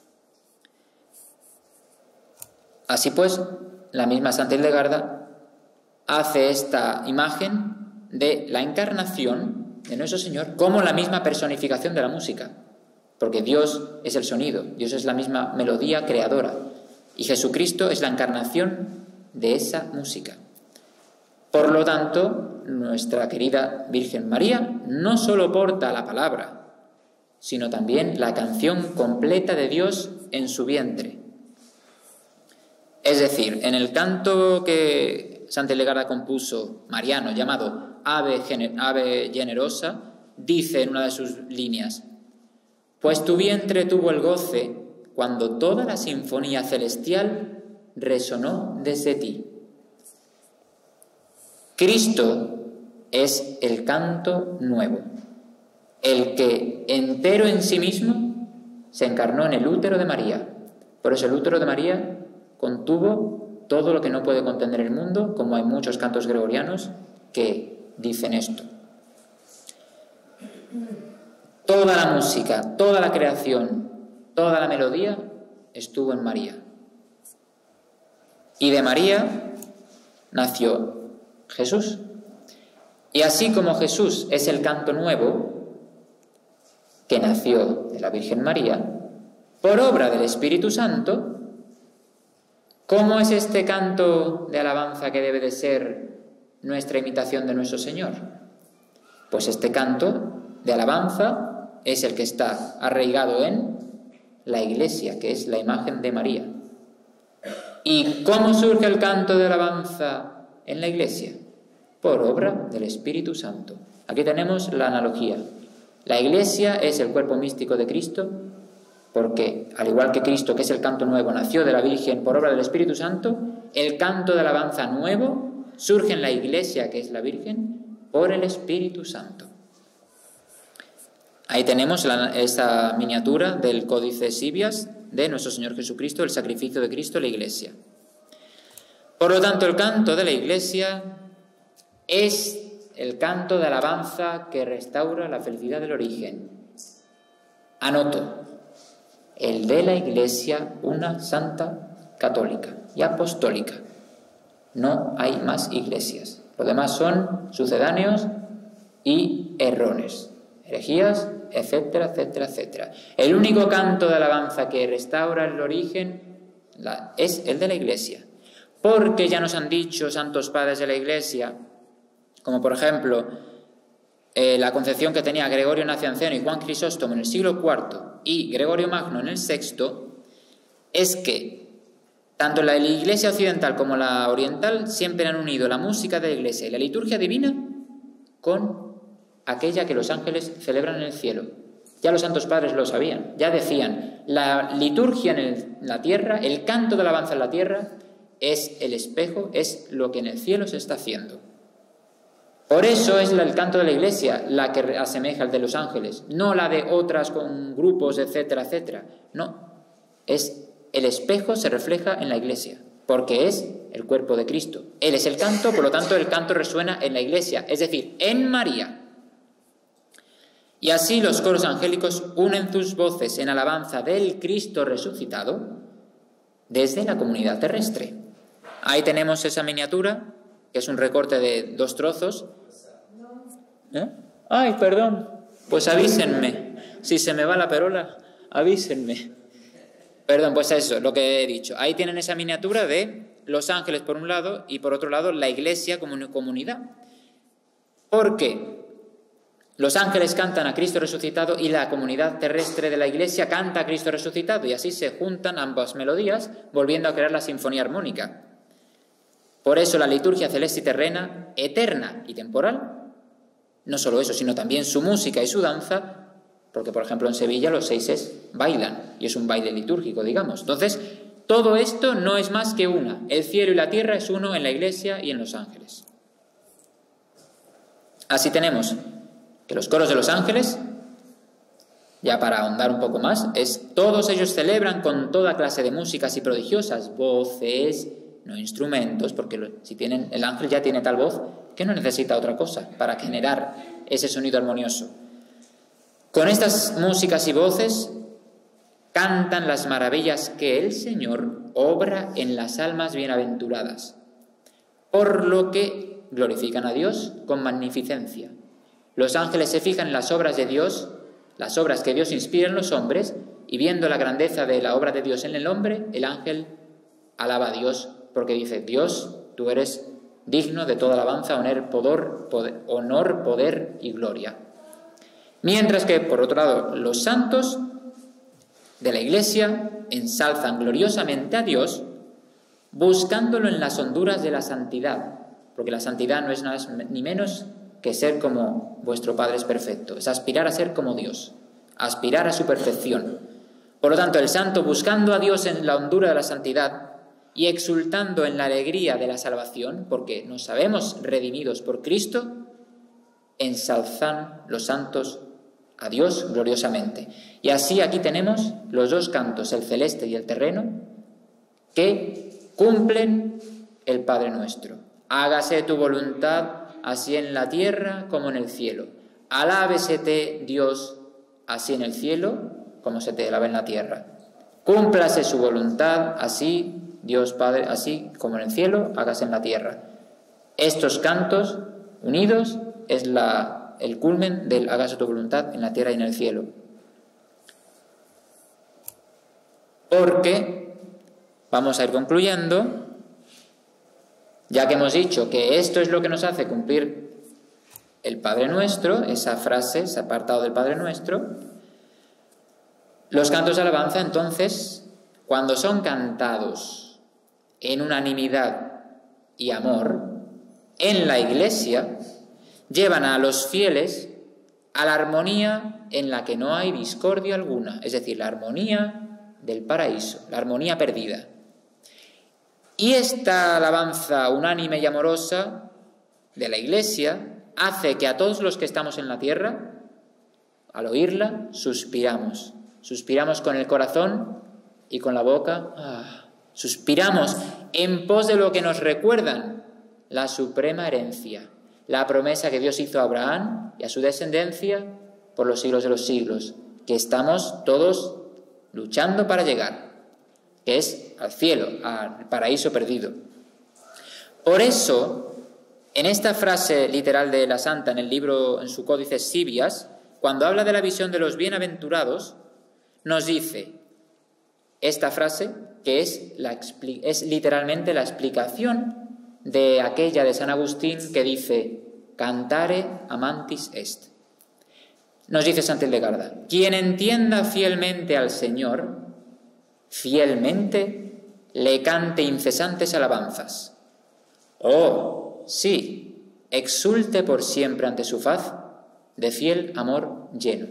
Así pues, la misma Santa Hildegarda hace esta imagen de la encarnación de nuestro Señor como la misma personificación de la música, porque Dios es el sonido, Dios es la misma melodía creadora, y Jesucristo es la encarnación de esa música. Por lo tanto, nuestra querida Virgen María no solo porta la palabra, sino también la canción completa de Dios en su vientre. Es decir, en el canto que Santa Hildegarda compuso, mariano, llamado Ave, Ave Generosa, dice en una de sus líneas: «Pues tu vientre tuvo el goce cuando toda la sinfonía celestial resonó desde ti». Cristo es el canto nuevo, el que entero en sí mismo se encarnó en el útero de María. Por eso el útero de María contuvo todo lo que no puede contener el mundo, como hay muchos cantos gregorianos que dicen esto. Toda la música, toda la creación, toda la melodía estuvo en María. Y de María nació Jesús. Y así como Jesús es el canto nuevo que nació de la Virgen María, por obra del Espíritu Santo, ¿cómo es este canto de alabanza que debe de ser nuestra imitación de nuestro Señor? Pues este canto de alabanza es el que está arraigado en la Iglesia, que es la imagen de María. ¿Y cómo surge el canto de alabanza en la Iglesia? Por obra del Espíritu Santo. Aquí tenemos la analogía. La Iglesia es el cuerpo místico de Cristo, porque, al igual que Cristo, que es el canto nuevo, nació de la Virgen por obra del Espíritu Santo, el canto de alabanza nuevo surge en la Iglesia, que es la Virgen, por el Espíritu Santo. Ahí tenemos la, esa miniatura del Códice Sibias de nuestro Señor Jesucristo, el sacrificio de Cristo en la Iglesia. Por lo tanto, el canto de la Iglesia es el canto de alabanza que restaura la felicidad del origen. Anoto: el de la Iglesia, una santa, católica y apostólica. No hay más iglesias. Los demás son sucedáneos y errones, herejías, etcétera, etcétera, etcétera. El único canto de alabanza que restaura el origen la, es el de la Iglesia. Porque ya nos han dicho santos padres de la Iglesia, como por ejemplo eh, la concepción que tenía Gregorio Nacianceno y Juan Crisóstomo en el siglo cuarto y Gregorio Magno en el sexto, es que tanto la Iglesia occidental como la oriental siempre han unido la música de la Iglesia y la liturgia divina con aquella que los ángeles celebran en el cielo. Ya los santos padres lo sabían, ya decían, la liturgia en, el, en la tierra, el canto de alabanza en la tierra, es el espejo, es lo que en el cielo se está haciendo. Por eso es el canto de la Iglesia la que asemeja al de los ángeles, no la de otras con grupos, etcétera, etcétera. No, es el espejo se refleja en la Iglesia, porque es el cuerpo de Cristo. Él es el canto, por lo tanto el canto resuena en la Iglesia, es decir, en María. Y así los coros angélicos unen sus voces en alabanza del Cristo resucitado desde la comunidad terrestre. Ahí tenemos esa miniatura, que es un recorte de dos trozos. ¿Eh? Ay, perdón, pues avísenme. Si se me va la perola, avísenme. Perdón, pues eso, lo que he dicho. Ahí tienen esa miniatura de los ángeles por un lado y por otro lado la Iglesia como una comunidad. Porque los ángeles cantan a Cristo resucitado y la comunidad terrestre de la Iglesia canta a Cristo resucitado, y así se juntan ambas melodías, volviendo a crear la sinfonía armónica. Por eso la liturgia celeste y terrena, eterna y temporal, no solo eso, sino también su música y su danza, porque por ejemplo en Sevilla los seises bailan, y es un baile litúrgico, digamos. Entonces, Todo esto no es más que una. El cielo y la tierra es uno en la Iglesia y en los ángeles. Así tenemos que los coros de los ángeles, ya para ahondar un poco más, es todos ellos celebran con toda clase de músicas y prodigiosas, voces, no instrumentos, porque si tienen, el ángel ya tiene tal voz que no necesita otra cosa para generar ese sonido armonioso. Con estas músicas y voces cantan las maravillas que el Señor obra en las almas bienaventuradas, por lo que glorifican a Dios con magnificencia. Los ángeles se fijan en las obras de Dios, las obras que Dios inspira en los hombres, y viendo la grandeza de la obra de Dios en el hombre, el ángel alaba a Dios, porque dice: Dios, tú eres digno de toda alabanza, honor, poder, poder, honor, poder y gloria. Mientras que, por otro lado, los santos de la Iglesia ensalzan gloriosamente a Dios, buscándolo en las honduras de la santidad, porque la santidad no es nada ni menos que ser como vuestro Padre es perfecto, es aspirar a ser como Dios, aspirar a su perfección. Por lo tanto, el santo, buscando a Dios en la hondura de la santidad y exultando en la alegría de la salvación, porque nos sabemos redimidos por Cristo, ensalzan los santos a Dios gloriosamente. Y así aquí tenemos los dos cantos, el celeste y el terreno, que cumplen el Padre Nuestro. Hágase tu voluntad, así en la tierra como en el cielo. Alábesete Dios, así en el cielo como se te alaba en la tierra. Cúmplase su voluntad, así Dios Padre, así como en el cielo, hágase en la tierra. Estos cantos unidos es la, el culmen del hágase tu voluntad en la tierra y en el cielo. Porque, vamos a ir concluyendo, ya que hemos dicho que esto es lo que nos hace cumplir el Padre Nuestro, esa frase, ese apartado del Padre Nuestro, los cantos de alabanza, entonces, cuando son cantados en unanimidad y amor, en la Iglesia, llevan a los fieles a la armonía en la que no hay discordia alguna, es decir, la armonía del paraíso, la armonía perdida. Y esta alabanza unánime y amorosa de la Iglesia hace que a todos los que estamos en la tierra, al oírla, suspiramos. Suspiramos con el corazón y con la boca. Ah, suspiramos en pos de lo que nos recuerdan la suprema herencia, la promesa que Dios hizo a Abraham y a su descendencia por los siglos de los siglos, que estamos todos luchando para llegar, que es al cielo, al paraíso perdido. Por eso, en esta frase literal de la Santa, en el libro, en su Códice Sibias, cuando habla de la visión de los bienaventurados, nos dice esta frase, que es, la, es literalmente la explicación de aquella de San Agustín que dice: cantare amantis est. Nos dice Santa Hildegarda: quien entienda fielmente al Señor, fielmente le cante incesantes alabanzas. Oh, sí, exulte por siempre ante su faz, de fiel amor lleno.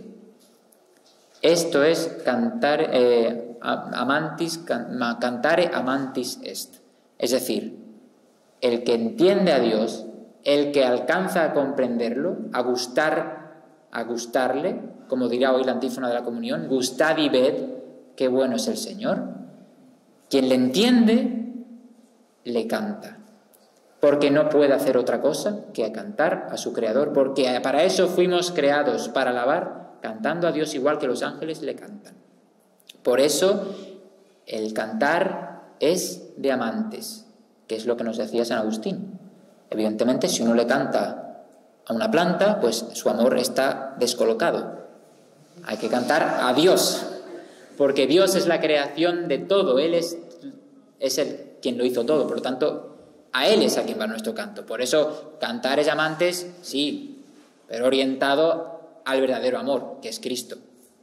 Esto es cantar, eh, amantis, can, cantare amantis est. Es decir, el que entiende a Dios, el que alcanza a comprenderlo, a gustar, a gustarle, como dirá hoy la antífona de la comunión, gustad y ved qué bueno es el Señor. Quien le entiende, le canta, porque no puede hacer otra cosa que cantar a su Creador, porque para eso fuimos creados, para alabar, cantando a Dios igual que los ángeles le cantan. Por eso el cantar es de amantes, que es lo que nos decía San Agustín. Evidentemente, si uno le canta a una planta, pues su amor está descolocado. Hay que cantar a Dios, porque Dios es la creación de todo, Él es, es el, quien lo hizo todo, por lo tanto, a Él es a quien va nuestro canto. Por eso, cantar es amantes, sí, pero orientado al verdadero amor, que es Cristo.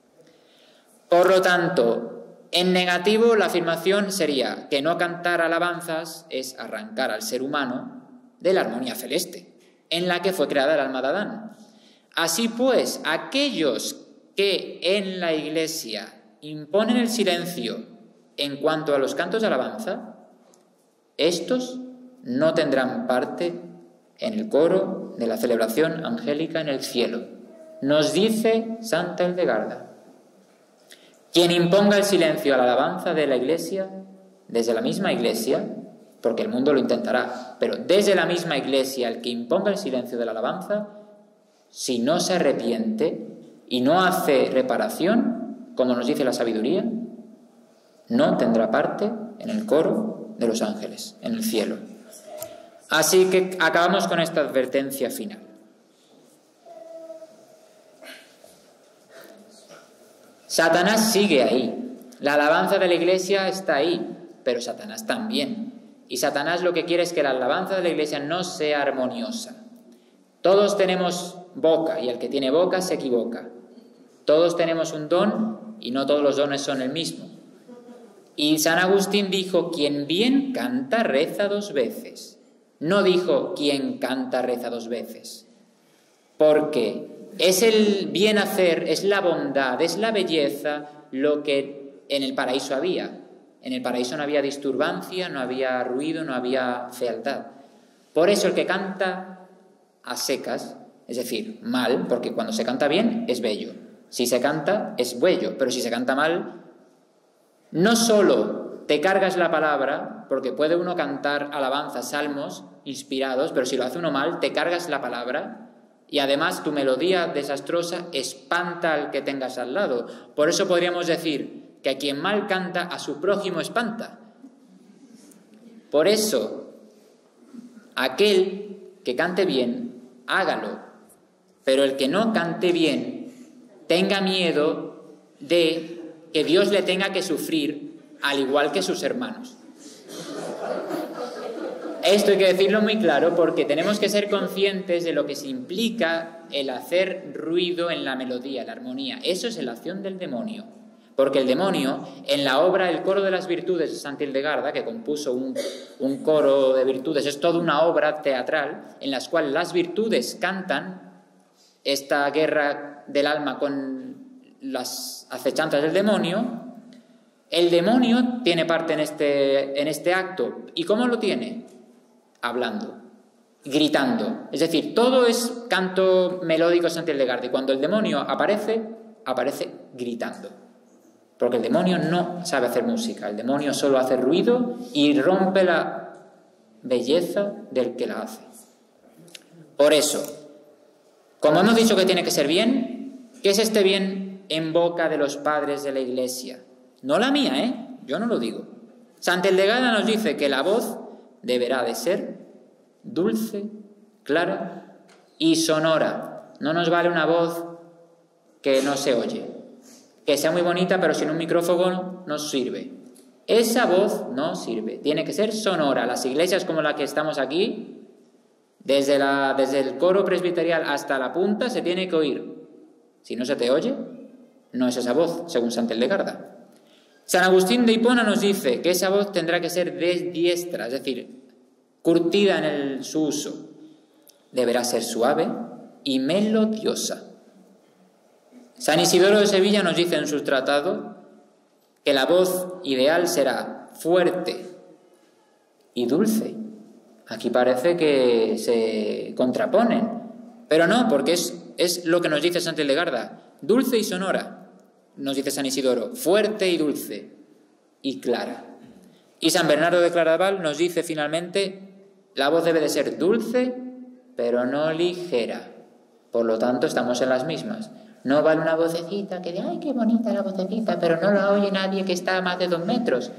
Por lo tanto, en negativo, la afirmación sería que no cantar alabanzas es arrancar al ser humano de la armonía celeste, en la que fue creada el alma de Adán. Así pues, aquellos que en la Iglesia imponen el silencio en cuanto a los cantos de alabanza, estos no tendrán parte en el coro de la celebración angélica en el cielo. Nos dice Santa Hildegarda: quien imponga el silencio a la alabanza de la Iglesia, desde la misma Iglesia, porque el mundo lo intentará, pero desde la misma Iglesia, el que imponga el silencio de la alabanza, si no se arrepiente y no hace reparación, como nos dice la sabiduría, no tendrá parte en el coro de los ángeles, en el cielo. Así que acabamos con esta advertencia final. Satanás sigue ahí. La alabanza de la Iglesia está ahí, pero Satanás también. Y Satanás lo que quiere es que la alabanza de la Iglesia no sea armoniosa. Todos tenemos boca y el que tiene boca se equivoca. Todos tenemos un don y no todos los dones son el mismo. Y San Agustín dijo: quien bien canta reza dos veces. No dijo: quien canta reza dos veces. Porque es el bien hacer, es la bondad, es la belleza lo que en el paraíso había. En el paraíso no había disturbancia, no había ruido, no había fealdad. Por eso el que canta a secas, es decir, mal, porque cuando se canta bien es bello. Si se canta es bello, pero si se canta mal, no solo te cargas la palabra, porque puede uno cantar alabanzas, salmos inspirados, pero si lo hace uno mal, te cargas la palabra y además tu melodía desastrosa espanta al que tengas al lado. Por eso podríamos decir que a quien mal canta, a su prójimo espanta. Por eso, aquel que cante bien, hágalo, pero el que no cante bien, tenga miedo de que Dios le tenga que sufrir, al igual que sus hermanos. Esto hay que decirlo muy claro porque tenemos que ser conscientes de lo que se implica el hacer ruido en la melodía, la armonía. Eso es la acción del demonio. Porque el demonio, en la obra El coro de las virtudes de Santa Hildegarda, que compuso un, un coro de virtudes, es toda una obra teatral en la cual las virtudes cantan esta guerra del alma con las acechanzas del demonio. El demonio tiene parte en este, en este acto. ¿Y cómo lo tiene? Hablando, gritando. Es decir, todo es canto melódico de Santa Hildegarda. Y cuando el demonio aparece, aparece gritando. Porque el demonio no sabe hacer música. El demonio solo hace ruido y rompe la belleza del que la hace. Por eso, como hemos dicho que tiene que ser bien, que es este bien en boca de los padres de la Iglesia. No la mía, ¿eh? Yo no lo digo. Santa Hildegarda nos dice que la voz deberá de ser dulce, clara y sonora. No nos vale una voz que no se oye. Que sea muy bonita, pero sin un micrófono no sirve. Esa voz no sirve. Tiene que ser sonora. Las iglesias como la que estamos aquí, desde, la, desde el coro presbiterial hasta la punta, se tiene que oír. Si no se te oye, no es esa voz, según Santa Hildegarda. San Agustín de Hipona nos dice que esa voz tendrá que ser diestra, es decir, curtida en el, su uso. Deberá ser suave y melodiosa. San Isidoro de Sevilla nos dice en su tratado que la voz ideal será fuerte y dulce. Aquí parece que se contraponen, pero no, porque es, es lo que nos dice Santa Hildegarda, dulce y sonora, nos dice San Isidoro, fuerte y dulce y clara. Y San Bernardo de Claraval nos dice finalmente, la voz debe de ser dulce, pero no ligera. Por lo tanto, estamos en las mismas. No vale una vocecita que de, ay, qué bonita la vocecita, pero no la oye nadie que está a más de dos metros.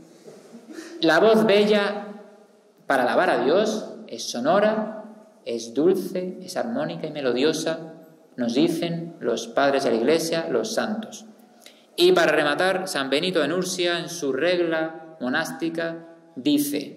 La voz bella para alabar a Dios es sonora, es dulce, es armónica y melodiosa, nos dicen los padres de la Iglesia, los santos. Y para rematar, San Benito de Nursia, en su regla monástica, dice: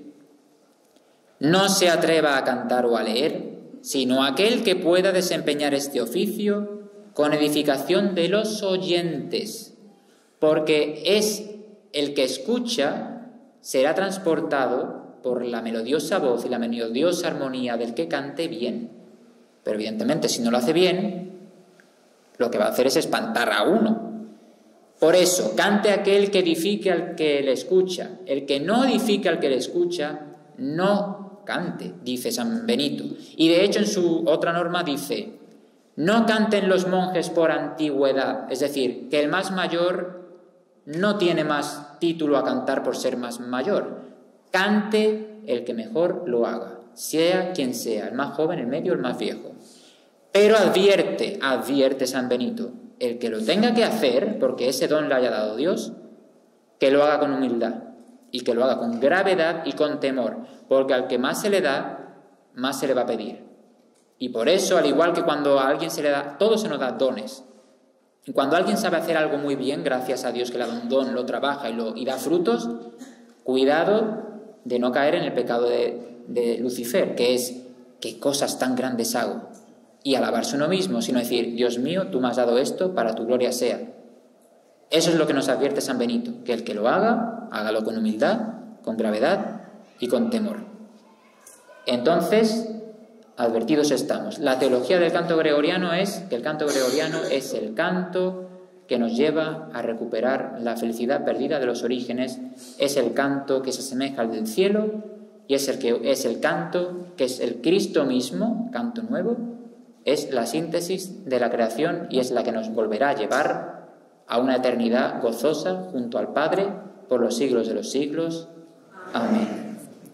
no se atreva a cantar o a leer, sino aquel que pueda desempeñar este oficio con edificación de los oyentes, porque es el que escucha, será transportado por la melodiosa voz y la melodiosa armonía del que cante bien. Pero evidentemente, si no lo hace bien, lo que va a hacer es espantar a uno. Por eso, cante aquel que edifique al que le escucha. El que no edifica al que le escucha, no cante, dice San Benito. Y de hecho en su otra norma dice, no canten los monjes por antigüedad. Es decir, que el más mayor no tiene más título a cantar por ser más mayor. Cante el que mejor lo haga, sea quien sea, el más joven, el medio, el más viejo. Pero advierte, advierte San Benito, el que lo tenga que hacer, porque ese don le haya dado Dios, que lo haga con humildad y que lo haga con gravedad y con temor, porque al que más se le da, más se le va a pedir. Y por eso, al igual que cuando a alguien se le da, todo se nos da dones. Y cuando alguien sabe hacer algo muy bien, gracias a Dios que le da un don, lo trabaja y, lo, y da frutos, cuidado de no caer en el pecado de, de Lucifer, que es, ¿qué cosas tan grandes hago? Y alabarse uno mismo, sino decir, Dios mío, tú me has dado esto, para tu gloria sea. Eso es lo que nos advierte San Benito, que el que lo haga, hágalo con humildad, con gravedad y con temor. Entonces, advertidos estamos. La teología del canto gregoriano es que el canto gregoriano es el canto que nos lleva a recuperar la felicidad perdida de los orígenes, es el canto que se asemeja al del cielo y es el, que, es el canto que es el Cristo mismo, canto nuevo, es la síntesis de la creación y es la que nos volverá a llevar a una eternidad gozosa junto al Padre por los siglos de los siglos. Amén.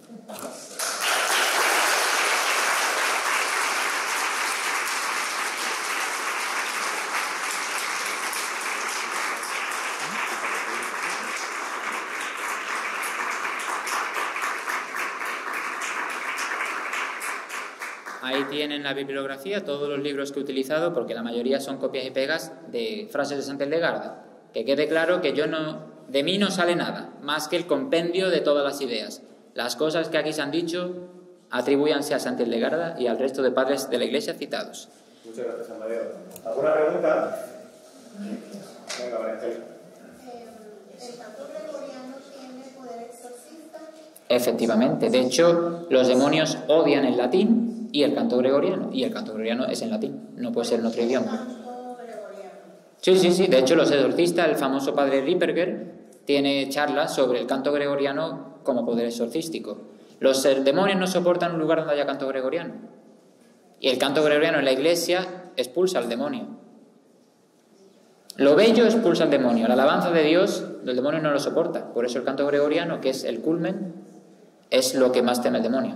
Ahí tienen la bibliografía, todos los libros que he utilizado, porque la mayoría son copias y pegas de frases de Santa Hildegarda. Que quede claro que yo no, de mí no sale nada, más que el compendio de todas las ideas. Las cosas que aquí se han dicho, atribúyanse a Santa Hildegarda y al resto de padres de la Iglesia citados. Muchas gracias, Amadeo. ¿Alguna pregunta? Venga, Valentín. ¿El canto gregoriano tiene poder exorcista? Efectivamente, de hecho, los demonios odian el latín y el canto gregoriano, y el canto gregoriano es en latín, no puede ser en otro idioma. Sí, sí, sí, de hecho los exorcistas, el famoso padre Ripperger, tiene charlas sobre el canto gregoriano como poder exorcístico. Los demonios no soportan un lugar donde haya canto gregoriano, y el canto gregoriano en la iglesia expulsa al demonio. Lo bello expulsa al demonio, la alabanza de Dios, el demonio no lo soporta, por eso el canto gregoriano, que es el culmen, es lo que más teme el demonio.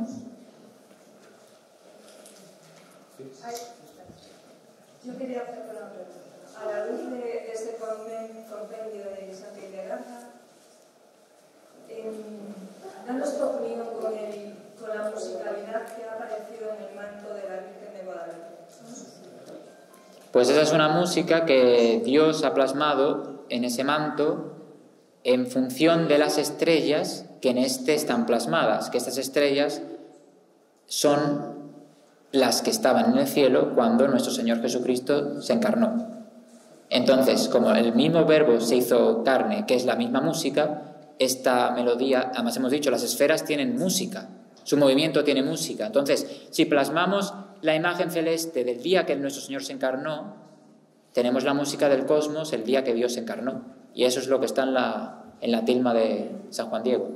Yo quería hacer una pregunta. A la luz de este compendio de Santa Hildegarda, eh, danos tu opinión con, el, con la musicalidad que ha aparecido en el manto de la Virgen de Guadalupe. Pues esa es una música que Dios ha plasmado en ese manto en función de las estrellas que en este están plasmadas, que estas estrellas son las que estaban en el cielo cuando nuestro Señor Jesucristo se encarnó. Entonces, como el mismo verbo se hizo carne, que es la misma música, esta melodía, además hemos dicho, las esferas tienen música, su movimiento tiene música. Entonces, si plasmamos la imagen celeste del día que nuestro Señor se encarnó, tenemos la música del cosmos el día que Dios se encarnó. Y eso es lo que está en la, en la tilma de San Juan Diego.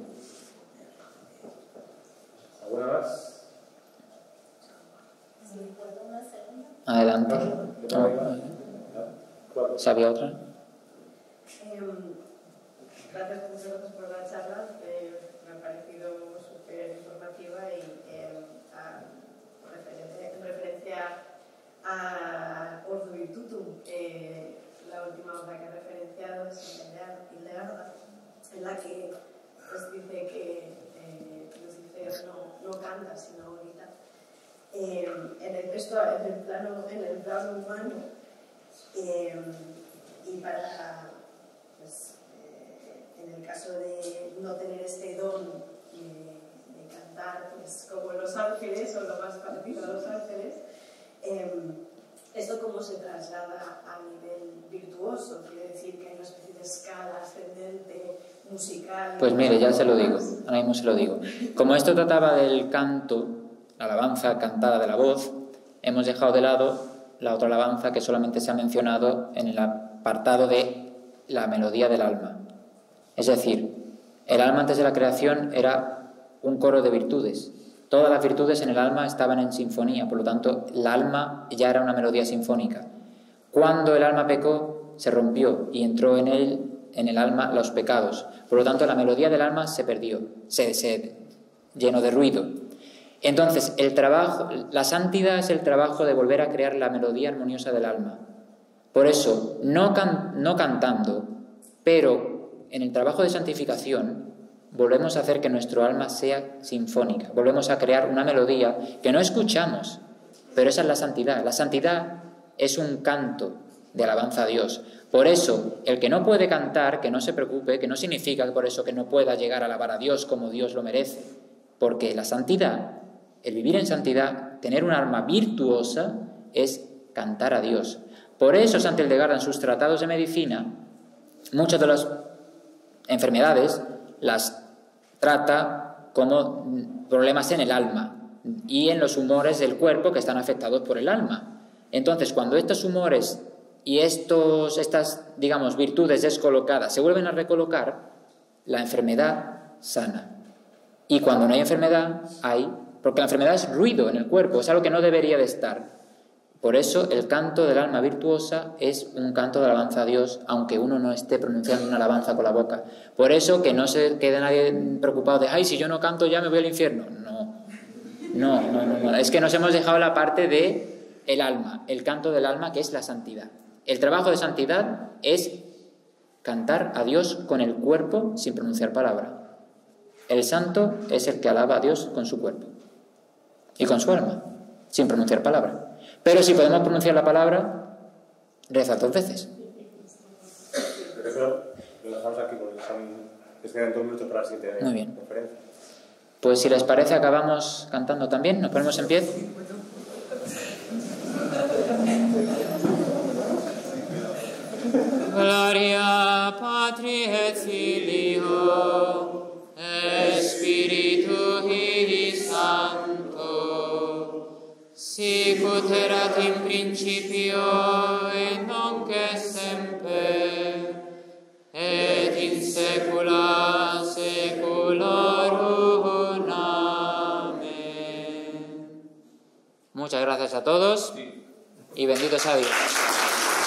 ¿Alguna más? Adelante. Oh. ¿Sabía otra? Eh, gracias, gracias por la charla, eh, me ha parecido súper informativa y eh, a, referencia, en referencia a Ordo Virtutum, eh, la última obra que ha referenciado es Hildegarda, en la que pues, dice que eh, Lucifer no, no canta, sino grita. Eh, en el texto, en el plano, en el plano humano, eh, y para, pues, eh, en el caso de no tener este don de, de cantar, pues, como los ángeles, o lo más parecido a los ángeles, eh, ¿esto cómo se traslada a nivel virtuoso? Quiere decir que hay una especie de escala ascendente, musical. Pues mire, ya se lo digo, ahora mismo se lo digo. Como esto trataba del canto, la alabanza cantada de la voz, hemos dejado de lado la otra alabanza que solamente se ha mencionado en el apartado de la melodía del alma. Es decir, el alma antes de la creación era un coro de virtudes. Todas las virtudes en el alma estaban en sinfonía, por lo tanto, el alma ya era una melodía sinfónica. Cuando el alma pecó, se rompió y entró en él, en el alma, los pecados. Por lo tanto, la melodía del alma se perdió, se, se llenó de ruido. Entonces, el trabajo, la santidad es el trabajo de volver a crear la melodía armoniosa del alma. Por eso, no, can, no cantando, pero en el trabajo de santificación, volvemos a hacer que nuestro alma sea sinfónica. Volvemos a crear una melodía que no escuchamos, pero esa es la santidad. La santidad es un canto de alabanza a Dios. Por eso, el que no puede cantar, que no se preocupe, que no significa por eso que no pueda llegar a alabar a Dios como Dios lo merece. Porque la santidad, el vivir en santidad, tener un alma virtuosa, es cantar a Dios. Por eso Santo Hildegarda, en sus tratados de medicina, muchas de las enfermedades las trata como problemas en el alma y en los humores del cuerpo que están afectados por el alma. Entonces, cuando estos humores y estos, estas, digamos, virtudes descolocadas se vuelven a recolocar, la enfermedad sana. Y cuando no hay enfermedad, hay... Porque la enfermedad es ruido en el cuerpo, es algo que no debería de estar. Por eso el canto del alma virtuosa es un canto de alabanza a Dios, aunque uno no esté pronunciando una alabanza con la boca. Por eso que no se quede nadie preocupado de, ay, si yo no canto ya me voy al infierno. No, no, no, no, no. Es que nos hemos dejado la parte de el alma, el canto del alma, que es la santidad. El trabajo de santidad es cantar a Dios con el cuerpo sin pronunciar palabra. El santo es el que alaba a Dios con su cuerpo y con su alma, sin pronunciar palabra. Pero si podemos pronunciar la palabra, reza dos veces. Pero eso lo dejamos aquí porque son, es que quedan dos minutos para la siguiente Muy bien. conferencia. Pues si les parece, acabamos cantando también. Nos ponemos en pie. Gloria Patri et Filio et Spiritui Sancto, sic ut erat in principio et nunc et semper et in saecula saeculorum. Amén. Muchas gracias a todos y bendito sea Dios.